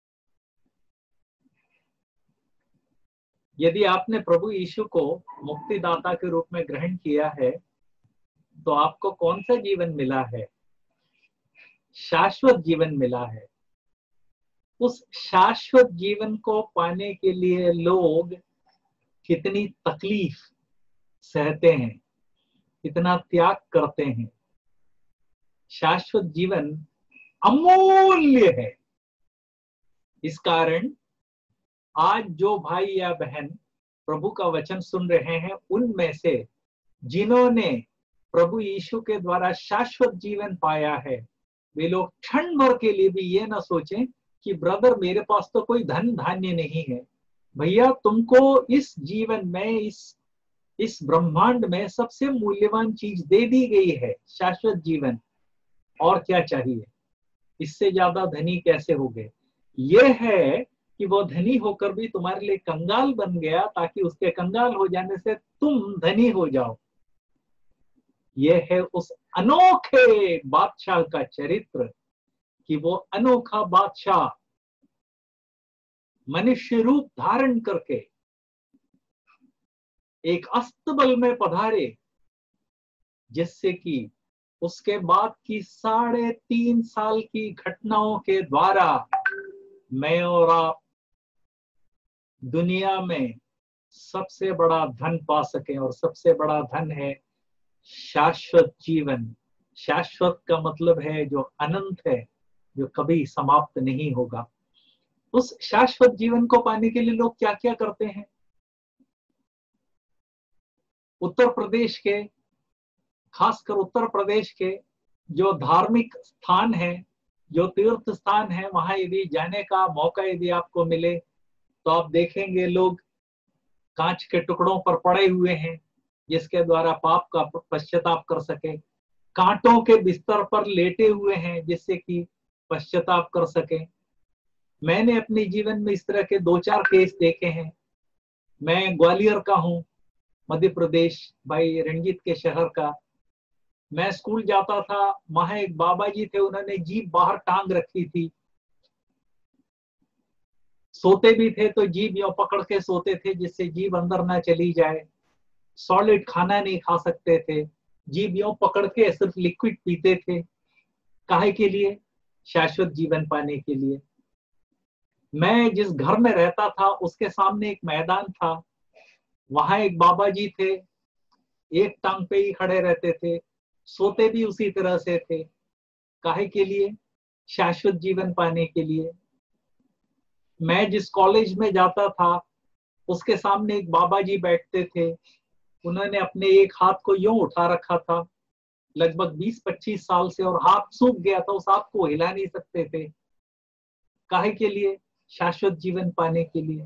[SPEAKER 1] यदि आपने प्रभु यीशु को मुक्तिदाता के रूप में ग्रहण किया है, तो आपको कौन सा जीवन मिला है? शाश्वत जीवन मिला है। उस शाश्वत जीवन को पाने के लिए लोग कितनी तकलीफ सहते हैं, कितना त्याग करते हैं। शाश्वत जीवन अमूल्य है। इस कारण आज जो भाई या बहन प्रभु का वचन सुन रहे हैं, उनमें से जिन्होंने प्रभु यीशु के द्वारा शाश्वत जीवन पाया है, वे लोग क्षण भर के लिए भी ये ना सोचें कि ब्रदर मेरे पास तो कोई धन धान्य नहीं है। भैया, तुमको इस जीवन में, इस ब्रह्मांड में सबसे मूल्यवान चीज दे दी गई है, शाश्वत जीवन। और क्या चाहिए? इससे ज्यादा धनी कैसे हो गए? यह है कि वो धनी होकर भी तुम्हारे लिए कंगाल बन गया, ताकि उसके कंगाल हो जाने से तुम धनी हो जाओ। यह है उस अनोखे बादशाह का चरित्र, कि वो अनोखा बादशाह मनुष्य रूप धारण करके एक अस्तबल में पधारे, जिससे कि उसके बाद की 3.5 साल की घटनाओं के द्वारा मैं और आप दुनिया में सबसे बड़ा धन पा सकें। और सबसे बड़ा धन है शाश्वत जीवन। शाश्वत का मतलब है जो अनंत है, जो कभी समाप्त नहीं होगा। उस शाश्वत जीवन को पाने के लिए लोग क्या क्या करते हैं? उत्तर प्रदेश के, खासकर उत्तर प्रदेश के जो धार्मिक स्थान है, जो तीर्थ स्थान है, वहां यदि जाने का मौका यदि आपको मिले, तो आप देखेंगे लोग कांच के टुकड़ों पर पड़े हुए हैं, जिसके द्वारा पाप का पश्चाताप कर सके। कांटों के बिस्तर पर लेटे हुए हैं, जिससे कि पश्चाताप कर सके। मैंने अपने जीवन में इस तरह के 2-4 केस देखे हैं। मैं ग्वालियर का हूँ, मध्य प्रदेश, भाई रंजीत के शहर का। मैं स्कूल जाता था, वहां एक बाबा जी थे, उन्होंने जीभ बाहर टांग रखी थी। सोते भी थे तो जीभ यो पकड़ के सोते थे, जिससे जीभ अंदर ना चली जाए। सॉलिड खाना नहीं खा सकते थे, जीभ यो पकड़ के सिर्फ लिक्विड पीते थे। काहे के लिए? शाश्वत जीवन पाने के लिए। मैं जिस घर में रहता था उसके सामने एक मैदान था, वहां एक बाबा जी थे, एक टांग पे ही खड़े रहते थे, सोते भी उसी तरह से थे। काहे के लिए? शाश्वत जीवन पाने के लिए। मैं जिस कॉलेज में जाता था उसके सामने एक बाबा जी बैठते थे, उन्होंने अपने एक हाथ को यूं उठा रखा था लगभग 20-25 साल से, और हाथ सूख गया था, उस हाथ को हिला नहीं सकते थे। काहे के लिए? शाश्वत जीवन पाने के लिए।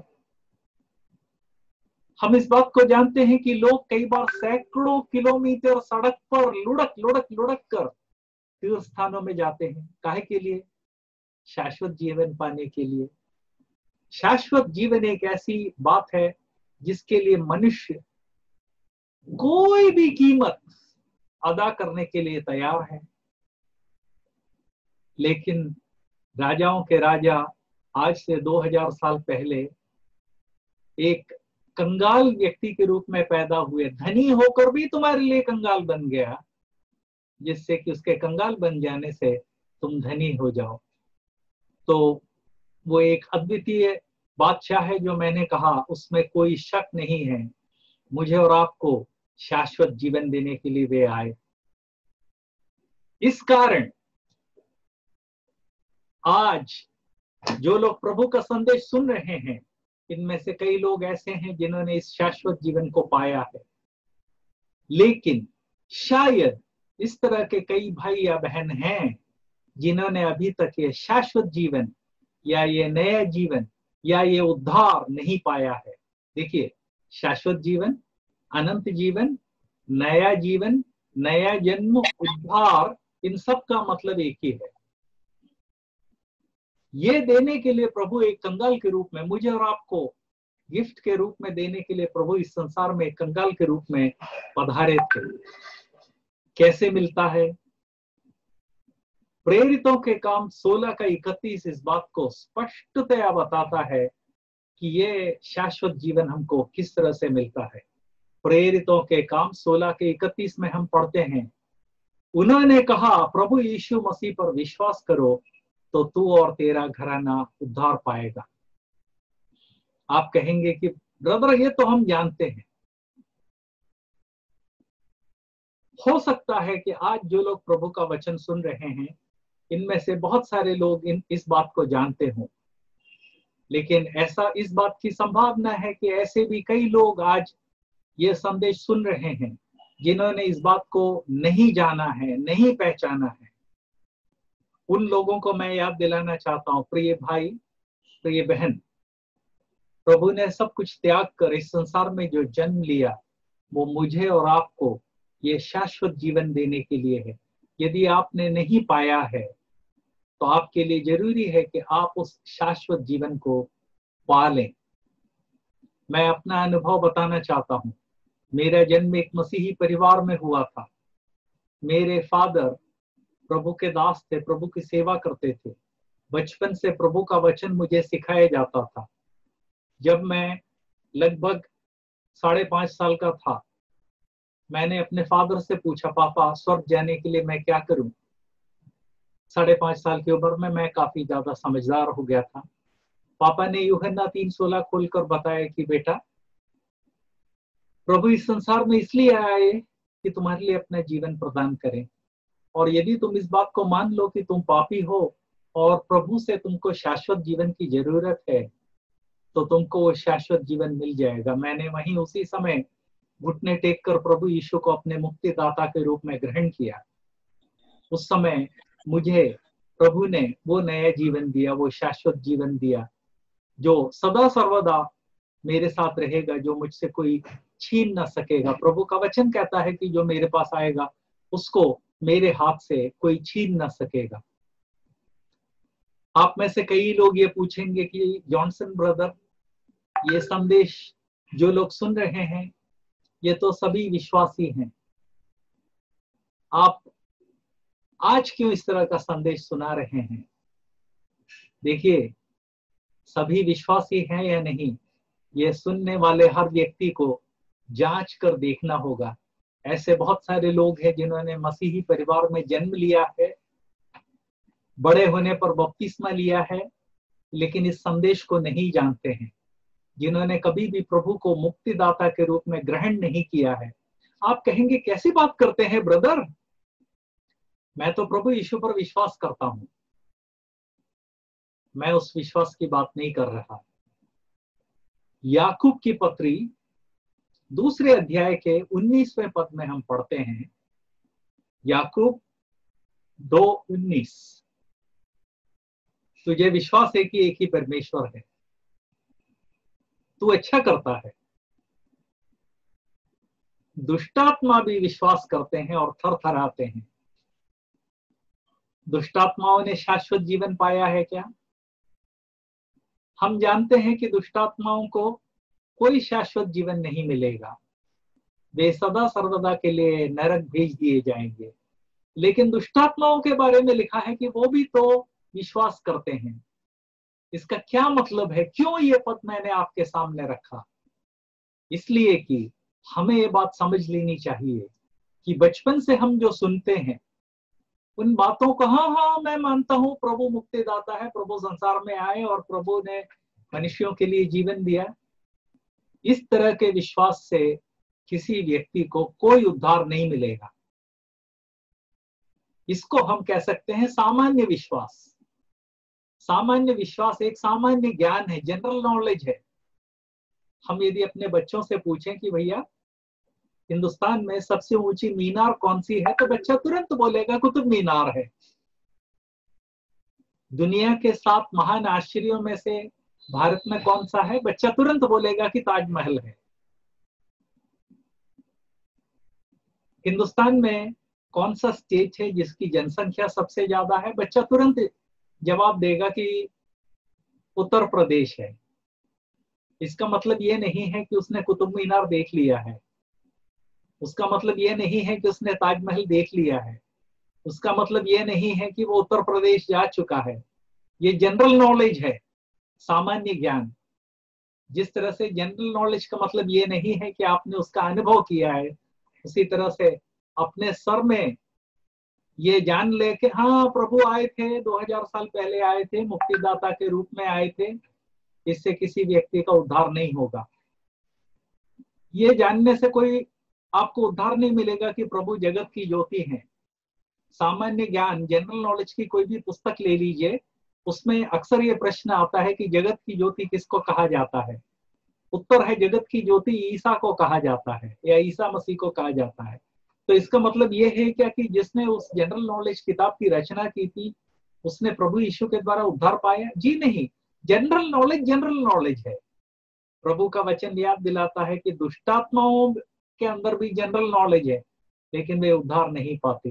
[SPEAKER 1] हम इस बात को जानते हैं कि लोग कई बार सैकड़ों किलोमीटर सड़क पर लुढ़क लुढ़क लुढ़क कर तीर्थ स्थानों में जाते हैं। काहे के लिए? शाश्वत जीवन पाने के लिए। शाश्वत जीवन एक ऐसी बात है जिसके लिए मनुष्य कोई भी कीमत अदा करने के लिए तैयार है। लेकिन राजाओं के राजा आज से 2000 साल पहले एक कंगाल व्यक्ति के रूप में पैदा हुए, धनी होकर भी तुम्हारे लिए कंगाल बन गया, जिससे कि उसके कंगाल बन जाने से तुम धनी हो जाओ। तो वो एक अद्वितीय बादशाह है जो मैंने कहा, उसमें कोई शक नहीं है। मुझे और आपको शाश्वत जीवन देने के लिए वे आए। इस कारण आज जो लोग प्रभु का संदेश सुन रहे हैं, इनमें से कई लोग ऐसे हैं जिन्होंने इस शाश्वत जीवन को पाया है, लेकिन शायद इस तरह के कई भाई या बहन हैं जिन्होंने अभी तक ये शाश्वत जीवन या ये नया जीवन या ये उद्धार नहीं पाया है। देखिए, शाश्वत जीवन, अनंत जीवन, नया जीवन, नया जन्म, उद्धार, इन सब का मतलब एक ही है। ये देने के लिए प्रभु एक कंगाल के रूप में, मुझे और आपको गिफ्ट के रूप में देने के लिए प्रभु इस संसार में एक कंगाल के रूप में पधारे थे। कैसे मिलता है? प्रेरितों के काम 16 का 31 इस बात को स्पष्टतया बताता है कि ये शाश्वत जीवन हमको किस तरह से मिलता है। प्रेरितों के काम 16 के 31 में हम पढ़ते हैं, उन्होंने कहा, प्रभु यीशु मसीह पर विश्वास करो तो तू और तेरा घराना उद्धार पाएगा। आप कहेंगे कि ब्रदर ये तो हम जानते हैं। हो सकता है कि आज जो लोग प्रभु का वचन सुन रहे हैं, इनमें से बहुत सारे लोग इस बात को जानते हों, लेकिन ऐसा इस बात की संभावना है कि ऐसे भी कई लोग आज ये संदेश सुन रहे हैं जिन्होंने इस बात को नहीं जाना है, नहीं पहचाना है। उन लोगों को मैं याद दिलाना चाहता हूं, प्रिय भाई, प्रिय बहन, प्रभु ने सब कुछ त्याग कर इस संसार में जो जन्म लिया, वो मुझे और आपको ये शाश्वत जीवन देने के लिए है। यदि आपने नहीं पाया है तो आपके लिए जरूरी है कि आप उस शाश्वत जीवन को पा लें। मैं अपना अनुभव बताना चाहता हूं। मेरा जन्म एक मसीही परिवार में हुआ था। मेरे फादर प्रभु के दास थे, प्रभु की सेवा करते थे। बचपन से प्रभु का वचन मुझे सिखाया जाता था। जब मैं लगभग 5.5 साल का था, मैंने अपने फादर से पूछा, पापा स्वर्ग जाने के लिए मैं क्या करूं? 5.5 साल की उम्र में मैं काफी ज्यादा समझदार हो गया था। पापा ने यूहन्ना 3:16 खोलकर बताया कि बेटा, प्रभु इस संसार में इसलिए आए कि तुम्हारे लिए अपना जीवन प्रदान करें, और यदि तुम इस बात को मान लो कि तुम पापी हो और प्रभु से तुमको शाश्वत जीवन की जरूरत है, तो तुमको वो शाश्वत जीवन मिल जाएगा। मैंने वहीं उसी समय घुटने टेक कर प्रभु यीशु को अपने मुक्तिदाता के रूप में ग्रहण किया। उस समय मुझे प्रभु ने वो नया जीवन दिया, वो शाश्वत जीवन दिया जो सदा सर्वदा मेरे साथ रहेगा, जो मुझसे कोई छीन ना सकेगा। प्रभु का वचन कहता है कि जो मेरे पास आएगा उसको मेरे हाथ से कोई छीन ना सकेगा। आप में से कई लोग ये पूछेंगे कि जॉनसन ब्रदर, ये संदेश जो लोग सुन रहे हैं ये तो सभी विश्वासी हैं, आप आज क्यों इस तरह का संदेश सुना रहे हैं? देखिए, सभी विश्वासी हैं या नहीं, ये सुनने वाले हर व्यक्ति को जांच कर देखना होगा। ऐसे बहुत सारे लोग हैं जिन्होंने मसीही परिवार में जन्म लिया है, बड़े होने पर बपतिस्मा लिया है लेकिन इस संदेश को नहीं जानते हैं, जिन्होंने कभी भी प्रभु को मुक्तिदाता के रूप में ग्रहण नहीं किया है। आप कहेंगे कैसी बात करते हैं ब्रदर, मैं तो प्रभु यीशु पर विश्वास करता हूं। मैं उस विश्वास की बात नहीं कर रहा। याकूब की पत्री दूसरे अध्याय के 19वें पद में हम पढ़ते हैं, याकूब 2:19, तुझे विश्वास है कि एक ही परमेश्वर है, तू अच्छा करता है। दुष्टात्मा भी विश्वास करते हैं और थरथराते हैं। दुष्टात्माओं ने शाश्वत जीवन पाया है क्या? हम जानते हैं कि दुष्टात्माओं को कोई शाश्वत जीवन नहीं मिलेगा, वे सदा सर्वदा के लिए नरक भेज दिए जाएंगे। लेकिन दुष्टात्माओं के बारे में लिखा है कि वो भी तो विश्वास करते हैं। इसका क्या मतलब है? क्यों ये पद मैंने आपके सामने रखा? इसलिए कि हमें ये बात समझ लेनी चाहिए कि बचपन से हम जो सुनते हैं उन बातों को, हाँ हाँ मैं मानता हूं प्रभु मुक्तिदाता है, प्रभु संसार में आए और प्रभु ने मनुष्यों के लिए जीवन दिया, इस तरह के विश्वास से किसी व्यक्ति को कोई उद्धार नहीं मिलेगा। इसको हम कह सकते हैं सामान्य विश्वास। सामान्य विश्वास एक सामान्य ज्ञान है, जनरल नॉलेज है। हम यदि अपने बच्चों से पूछें कि भैया हिंदुस्तान में सबसे ऊंची मीनार कौन सी है, तो बच्चा तुरंत बोलेगा कुतुब मीनार है। दुनिया के 7 महान आश्चर्यों में से भारत में कौन सा है, बच्चा तुरंत बोलेगा कि ताजमहल है। हिंदुस्तान में कौन सा स्टेट है जिसकी जनसंख्या सबसे ज्यादा है, बच्चा तुरंत जवाब देगा कि उत्तर प्रदेश है। इसका मतलब यह नहीं है कि उसने कुतुब मीनार देख लिया है, उसका मतलब यह नहीं है कि उसने ताजमहल देख लिया है, उसका मतलब यह नहीं है कि वो उत्तर प्रदेश जा चुका है। ये जनरल नॉलेज है, सामान्य ज्ञान। जिस तरह से जनरल नॉलेज का मतलब ये नहीं है कि आपने उसका अनुभव किया है, उसी तरह से अपने सर में ये जान ले कि हाँ प्रभु आए थे, 2000 साल पहले आए थे, मुक्तिदाता के रूप में आए थे, इससे किसी व्यक्ति का उद्धार नहीं होगा। ये जानने से कोई आपको उद्धार नहीं मिलेगा कि प्रभु जगत की ज्योति हैं। सामान्य ज्ञान, जनरल नॉलेज की कोई भी पुस्तक ले लीजिए, उसमें अक्सर ये प्रश्न आता है कि जगत की ज्योति किसको कहा जाता है। उत्तर है जगत की ज्योति ईसा को कहा जाता है या ईसा मसीह को कहा जाता है। तो इसका मतलब ये है क्या कि जिसने उस जनरल नॉलेज किताब की रचना की थी उसने प्रभु यीशु के द्वारा उद्धार पाया? जी नहीं। जनरल नॉलेज है। प्रभु का वचन याद दिलाता है कि दुष्टात्माओं के अंदर भी जनरल नॉलेज है, लेकिन वे उद्धार नहीं पाते।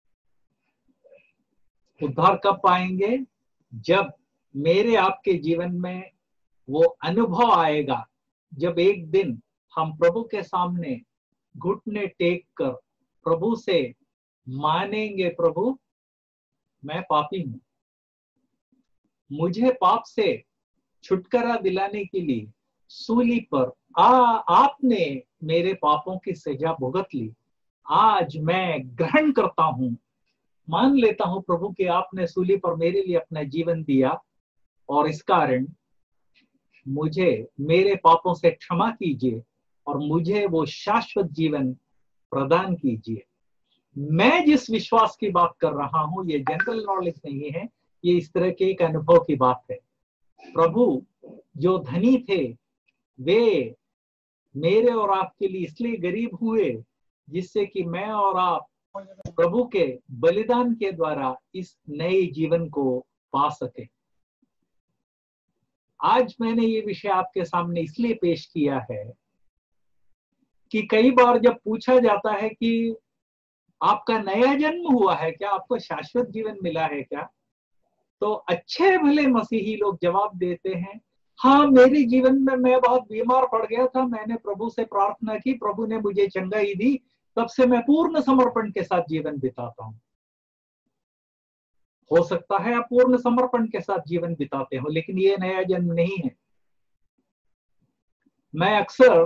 [SPEAKER 1] उद्धार कब पाएंगे? जब मेरे आपके जीवन में वो अनुभव आएगा, जब एक दिन हम प्रभु के सामने घुटने टेक कर प्रभु से मानेंगे, प्रभु मैं पापी हूं, मुझे पाप से छुटकारा दिलाने के लिए सूली पर आपने मेरे पापों की सजा भुगत ली। आज मैं ग्रहण करता हूं, मान लेता हूं प्रभु कि आपने सूली पर मेरे लिए अपना जीवन दिया और इस कारण मुझे मेरे पापों से क्षमा कीजिए और मुझे वो शाश्वत जीवन प्रदान कीजिए। मैं जिस विश्वास की बात कर रहा हूं ये जनरल नॉलेज नहीं है, ये इस तरह के एक अनुभव की बात है। प्रभु जो धनी थे वे मेरे और आपके लिए इसलिए गरीब हुए जिससे कि मैं और आप प्रभु के बलिदान के द्वारा इस नए जीवन को पा सके। आज मैंने ये विषय आपके सामने इसलिए पेश किया है कि कई बार जब पूछा जाता है कि आपका नया जन्म हुआ है क्या, आपको शाश्वत जीवन मिला है क्या, तो अच्छे भले मसीही लोग जवाब देते हैं, हाँ मेरे जीवन में मैं बहुत बीमार पड़ गया था, मैंने प्रभु से प्रार्थना की, प्रभु ने मुझे चंगाई दी, तब से मैं पूर्ण समर्पण के साथ जीवन बिताता हूं। हो सकता है आप पूर्ण समर्पण के साथ जीवन बिताते हो, लेकिन ये नया जन्म नहीं है। मैं अक्सर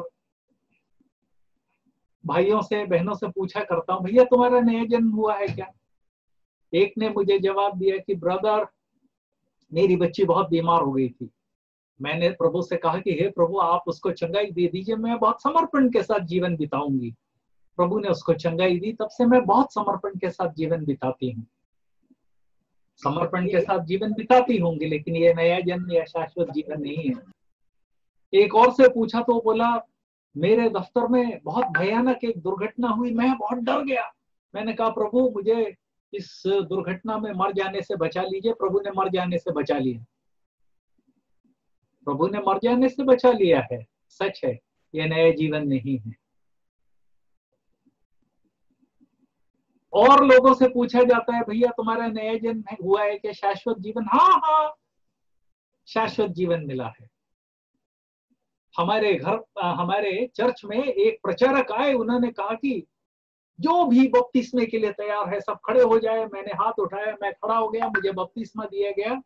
[SPEAKER 1] भाइयों से बहनों से पूछा करता हूं, भैया तुम्हारा नया जन्म हुआ है क्या? एक ने मुझे जवाब दिया कि ब्रदर, मेरी बच्ची बहुत बीमार हो गई थी, मैंने प्रभु से कहा कि हे प्रभु, आप उसको चंगाई दे दीजिए, मैं बहुत समर्पण के साथ जीवन बिताऊंगी। प्रभु ने उसको चंगाई दी, तब से मैं बहुत समर्पण के साथ जीवन बिताती हूँ, समर्पण के साथ जीवन बिताती होंगी, लेकिन ये नया जन्म या शाश्वत जीवन नहीं है। एक और से पूछा तो बोला, मेरे दफ्तर में बहुत भयानक एक दुर्घटना हुई, मैं बहुत डर गया। मैंने कहा प्रभु, मुझे इस दुर्घटना में मर जाने से बचा लीजिए। प्रभु ने मर जाने से बचा लिया, प्रभु ने मर जाने से बचा लिया है। सच है, यह नया जीवन नहीं है। और लोगों से पूछा जाता है, भैया तुम्हारा नया जन्म हुआ है क्या, शाश्वत जीवन? हाँ हाँ, शाश्वत जीवन मिला है। हमारे चर्च में एक प्रचारक आए, उन्होंने कहा कि जो भी बपतिस्मे के लिए तैयार है सब खड़े हो जाए। मैंने हाथ उठाया, मैं खड़ा हो गया, मुझे बपतिस्मा दिया गया,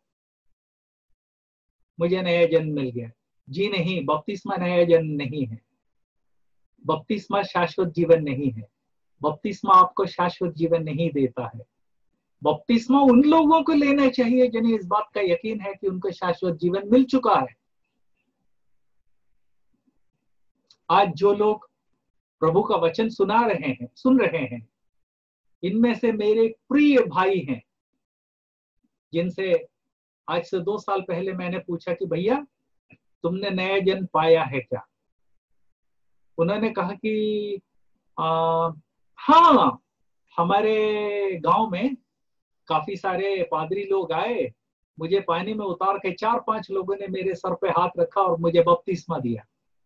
[SPEAKER 1] मुझे नया जन्म मिल गया। जी नहीं, बपतिस्मा नया जन्म नहीं है, बपतिस्मा शाश्वत जीवन नहीं है। बपतिस्मा आपको शाश्वत जीवन नहीं देता है। बपतिस्मा उन लोगों को लेना चाहिए जिन्हें इस बात का यकीन है कि उनको शाश्वत जीवन मिल चुका है। आज जो लोग प्रभु का वचन सुन रहे हैं, इनमें से मेरे प्रिय भाई हैं, जिनसे आज से 2 साल पहले मैंने पूछा कि भैया तुमने नया जन्म पाया है क्या? उन्होंने कहा कि हाँ, हमारे गांव में काफी सारे पादरी लोग आए, मुझे पानी में उतार के 4-5 लोगों ने मेरे सर पे हाथ रखा और मुझे बपतिस्मा दिया।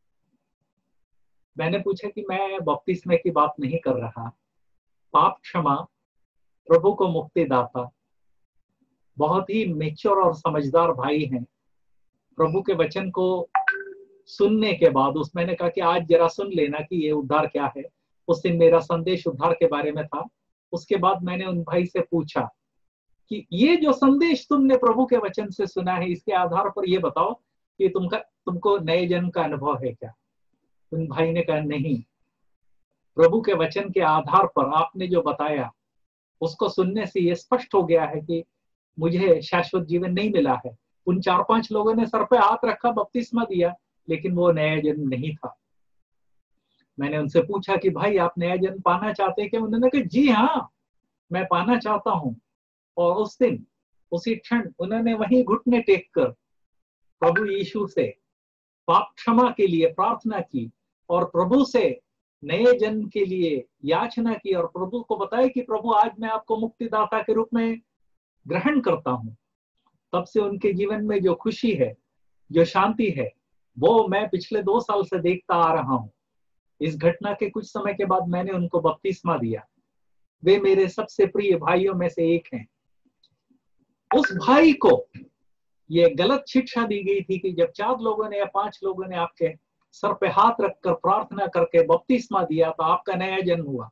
[SPEAKER 1] मैंने पूछा कि मैं बपतिस्मे की बात नहीं कर रहा, पाप क्षमा, प्रभु को मुक्ति दाता, बहुत ही मेच्योर और समझदार भाई हैं। प्रभु के वचन को सुनने के बाद मैंने कहा कि आज जरा सुन लेना कि ये उद्धार क्या है। उस दिन मेरा संदेश उद्धार के बारे में था। उसके बाद मैंने उन भाई से पूछा कि ये जो संदेश तुमने प्रभु के वचन से सुना है, इसके आधार पर ये बताओ कि तुमको नए जन्म का अनुभव है क्या? उन भाई ने कहा नहीं, प्रभु के वचन के आधार पर आपने जो बताया उसको सुनने से ये स्पष्ट हो गया है कि मुझे शाश्वत जीवन नहीं मिला है। उन 4-5 लोगों ने सर पे हाथ रखा, बपतिस्मा दिया, लेकिन वो नया जन्म नहीं था। मैंने उनसे पूछा कि भाई आप नया जन्म पाना चाहते हैं क्या? उन्होंने कहा जी हाँ, मैं पाना चाहता हूँ। और उस दिन उसी क्षण उन्होंने वहीं घुटने टेक कर प्रभु यीशु से पाप क्षमा के लिए प्रार्थना की और प्रभु से नए जन्म के लिए याचना की और प्रभु को बताया कि प्रभु आज मैं आपको मुक्तिदाता के रूप में ग्रहण करता हूँ। तब से उनके जीवन में जो खुशी है, जो शांति है, वो मैं पिछले 2 साल से देखता आ रहा हूँ। इस घटना के कुछ समय के बाद मैंने उनको बपतिस्मा दिया। वे मेरे सबसे प्रिय भाइयों में से एक हैं। उस भाई को ये गलत शिक्षा दी गई थी कि जब 4 लोगों ने या 5 लोगों ने आपके सर पे हाथ रखकर प्रार्थना करके बपतिस्मा दिया तो आपका नया जन्म हुआ।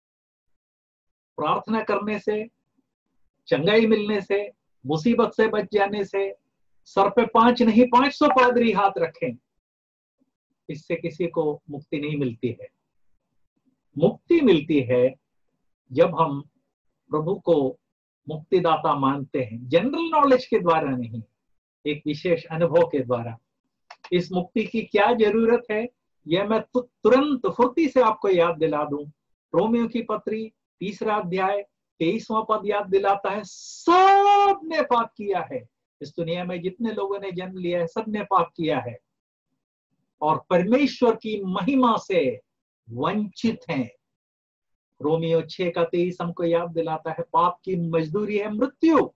[SPEAKER 1] प्रार्थना करने से, चंगाई मिलने से, मुसीबत से बच जाने से, सर पे 5 नहीं 500 पादरी हाथ रखें, इससे किसी को मुक्ति नहीं मिलती है। मुक्ति मिलती है जब हम प्रभु को मुक्तिदाता मानते हैं, जनरल नॉलेज के द्वारा नहीं, एक विशेष अनुभव के द्वारा। इस मुक्ति की क्या जरूरत है, यह मैं तुरंत फुर्ती से आपको याद दिला दूं। रोमियो की पत्री 3 अध्याय 23वां पद याद दिलाता है, सब ने पाप किया है। इस दुनिया में जितने लोगों ने जन्म लिया है, सब ने पाप किया है और परमेश्वर की महिमा से वंचित हैं। रोमियो 6:23 हमको याद दिलाता है, पाप की मजदूरी है मृत्यु।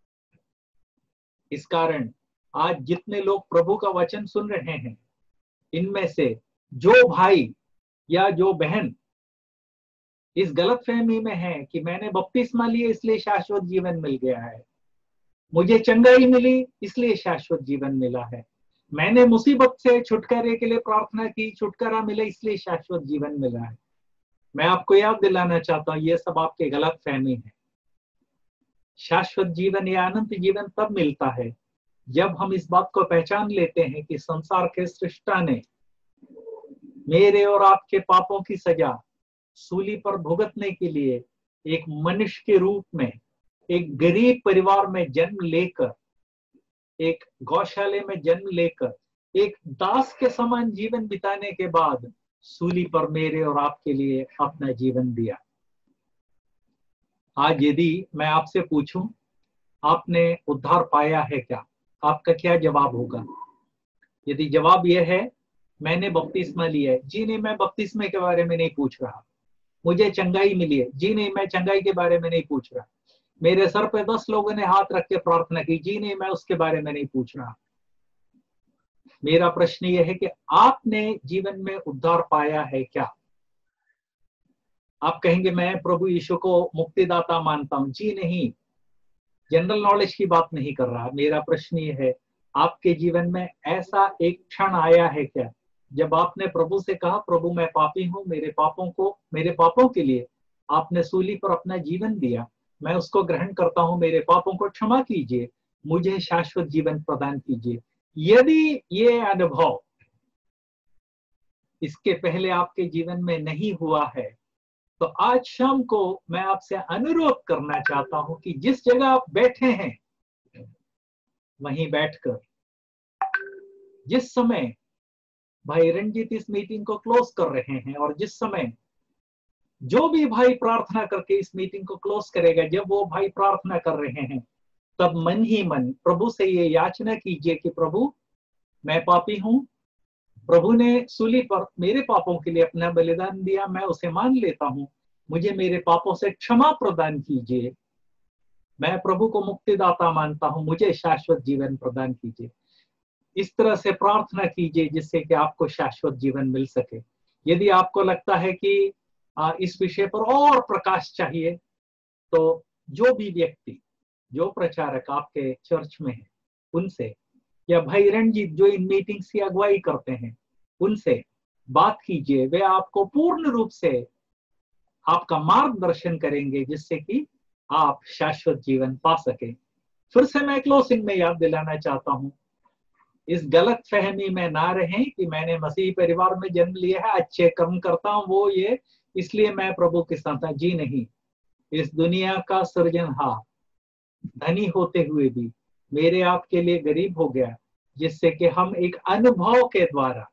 [SPEAKER 1] इस कारण आज जितने लोग प्रभु का वचन सुन रहे हैं, इनमें से जो भाई या जो बहन इस गलतफहमी में है कि मैंने बपतिस्मा लिया इसलिए शाश्वत जीवन मिल गया है, मुझे चंगाई मिली इसलिए शाश्वत जीवन मिला है, मैंने मुसीबत से छुटकारे के लिए प्रार्थना की, छुटकारा मिला इसलिए शाश्वत जीवन मिला है, मैं आपको याद दिलाना चाहता हूं, ये सब आपके गलतफहमी है। शाश्वत जीवन या अनंत जीवन तब मिलता है जब हम इस बात को पहचान लेते हैं कि संसार के सृष्टा ने मेरे और आपके पापों की सजा सूली पर भुगतने के लिए एक मनुष्य के रूप में एक गरीब परिवार में जन्म लेकर, एक गौशाले में जन्म लेकर, एक दास के समान जीवन बिताने के बाद सूली पर मेरे और आपके लिए अपना जीवन दिया। आज यदि मैं आपसे पूछूं, आपने उद्धार पाया है क्या, आपका क्या जवाब होगा? यदि जवाब यह है मैंने बपतिस्मा लिया है, जी नहीं, मैं बपतिस्मे के बारे में नहीं पूछ रहा। मुझे चंगाई मिली है, जी नहीं, मैं चंगाई के बारे में नहीं पूछ रहा। मेरे सर पे 10 लोगों ने हाथ रख के प्रार्थना की, जी नहीं, मैं उसके बारे में नहीं पूछ रहा। मेरा प्रश्न यह है कि आपने जीवन में उद्धार पाया है क्या? आप कहेंगे मैं प्रभु यीशु को मुक्तिदाता मानता हूं, जी नहीं, जनरल नॉलेज की बात नहीं कर रहा। मेरा प्रश्न ये है, आपके जीवन में ऐसा एक क्षण आया है क्या जब आपने प्रभु से कहा, प्रभु मैं पापी हूं, मेरे पापों के लिए आपने सूली पर अपना जीवन दिया, मैं उसको ग्रहण करता हूं, मेरे पापों को क्षमा कीजिए, मुझे शाश्वत जीवन प्रदान कीजिए। यदि ये अनुभव इसके पहले आपके जीवन में नहीं हुआ है, तो आज शाम को मैं आपसे अनुरोध करना चाहता हूं कि जिस जगह आप बैठे हैं वहीं बैठकर, जिस समय भाई रंजीत इस मीटिंग को क्लोज कर रहे हैं और जिस समय जो भी भाई प्रार्थना करके इस मीटिंग को क्लोज करेगा, जब वो भाई प्रार्थना कर रहे हैं तब मन ही मन प्रभु से ये याचना कीजिए कि प्रभु मैं पापी हूं, प्रभु ने सूली पर मेरे पापों के लिए अपना बलिदान दिया, मैं उसे मान लेता हूं, मुझे मेरे पापों से क्षमा प्रदान कीजिए, मैं प्रभु को मुक्तिदाता मानता हूं, मुझे शाश्वत जीवन प्रदान कीजिए। इस तरह से प्रार्थना कीजिए जिससे कि आपको शाश्वत जीवन मिल सके। यदि आपको लगता है कि इस विषय पर और प्रकाश चाहिए, तो जो भी व्यक्ति, जो प्रचारक आपके चर्च में है उनसे, या भाई रणजीत जो इन मीटिंग्स की अगुवाई करते हैं उनसे बात कीजिए। वे आपको पूर्ण रूप से आपका मार्गदर्शन करेंगे जिससे कि आप शाश्वत जीवन पा सके। फिर से मैं क्लोजिंग में याद दिलाना चाहता हूं, इस गलत फहमी में ना रहें कि मैंने मसीह परिवार में जन्म लिया है, अच्छे कर्म करता हूं, वो ये इसलिए मैं प्रभु के साथ हूं। जी नहीं, इस दुनिया का सृजनहार धनी होते हुए भी मेरे आपके लिए गरीब हो गया, जिससे कि हम एक अनुभव के द्वारा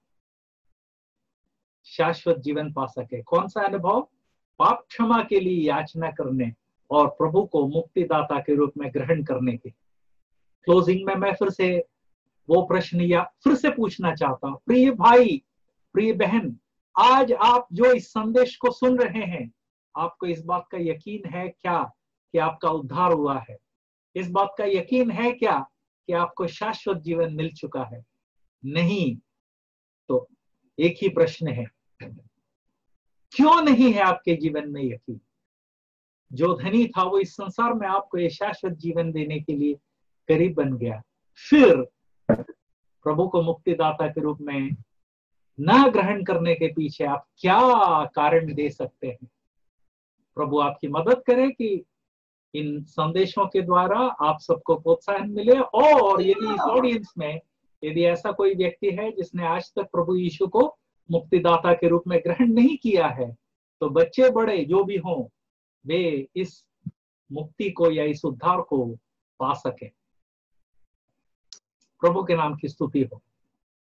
[SPEAKER 1] शाश्वत जीवन पा सके। कौन सा अनुभव? पाप क्षमा के लिए याचना करने और प्रभु को मुक्तिदाता के रूप में ग्रहण करने के। क्लोजिंग में मैं फिर से वो प्रश्न या फिर से पूछना चाहता हूं, प्रिय भाई, प्रिय बहन, आज आप जो इस संदेश को सुन रहे हैं, आपको इस बात का यकीन है क्या कि आपका उद्धार हुआ है? इस बात का यकीन है क्या कि आपको शाश्वत जीवन मिल चुका है? नहीं तो एक ही प्रश्न है, क्यों नहीं है आपके जीवन में यकीन? जो धनी था वो इस संसार में आपको ये शाश्वत जीवन देने के लिए करीब बन गया, फिर प्रभु को मुक्तिदाता के रूप में न ग्रहण करने के पीछे आप क्या कारण दे सकते हैं? प्रभु आपकी मदद करे कि इन संदेशों के द्वारा आप सबको प्रोत्साहन मिले। और यदि इस ऑडियंस में यदि ऐसा कोई व्यक्ति है जिसने आज तक प्रभु यीशु को मुक्तिदाता के रूप में ग्रहण नहीं किया है, तो बच्चे बड़े जो भी हों वे इस मुक्ति को या इस उद्धार को पा सके। प्रभु के नाम की स्तुति हो।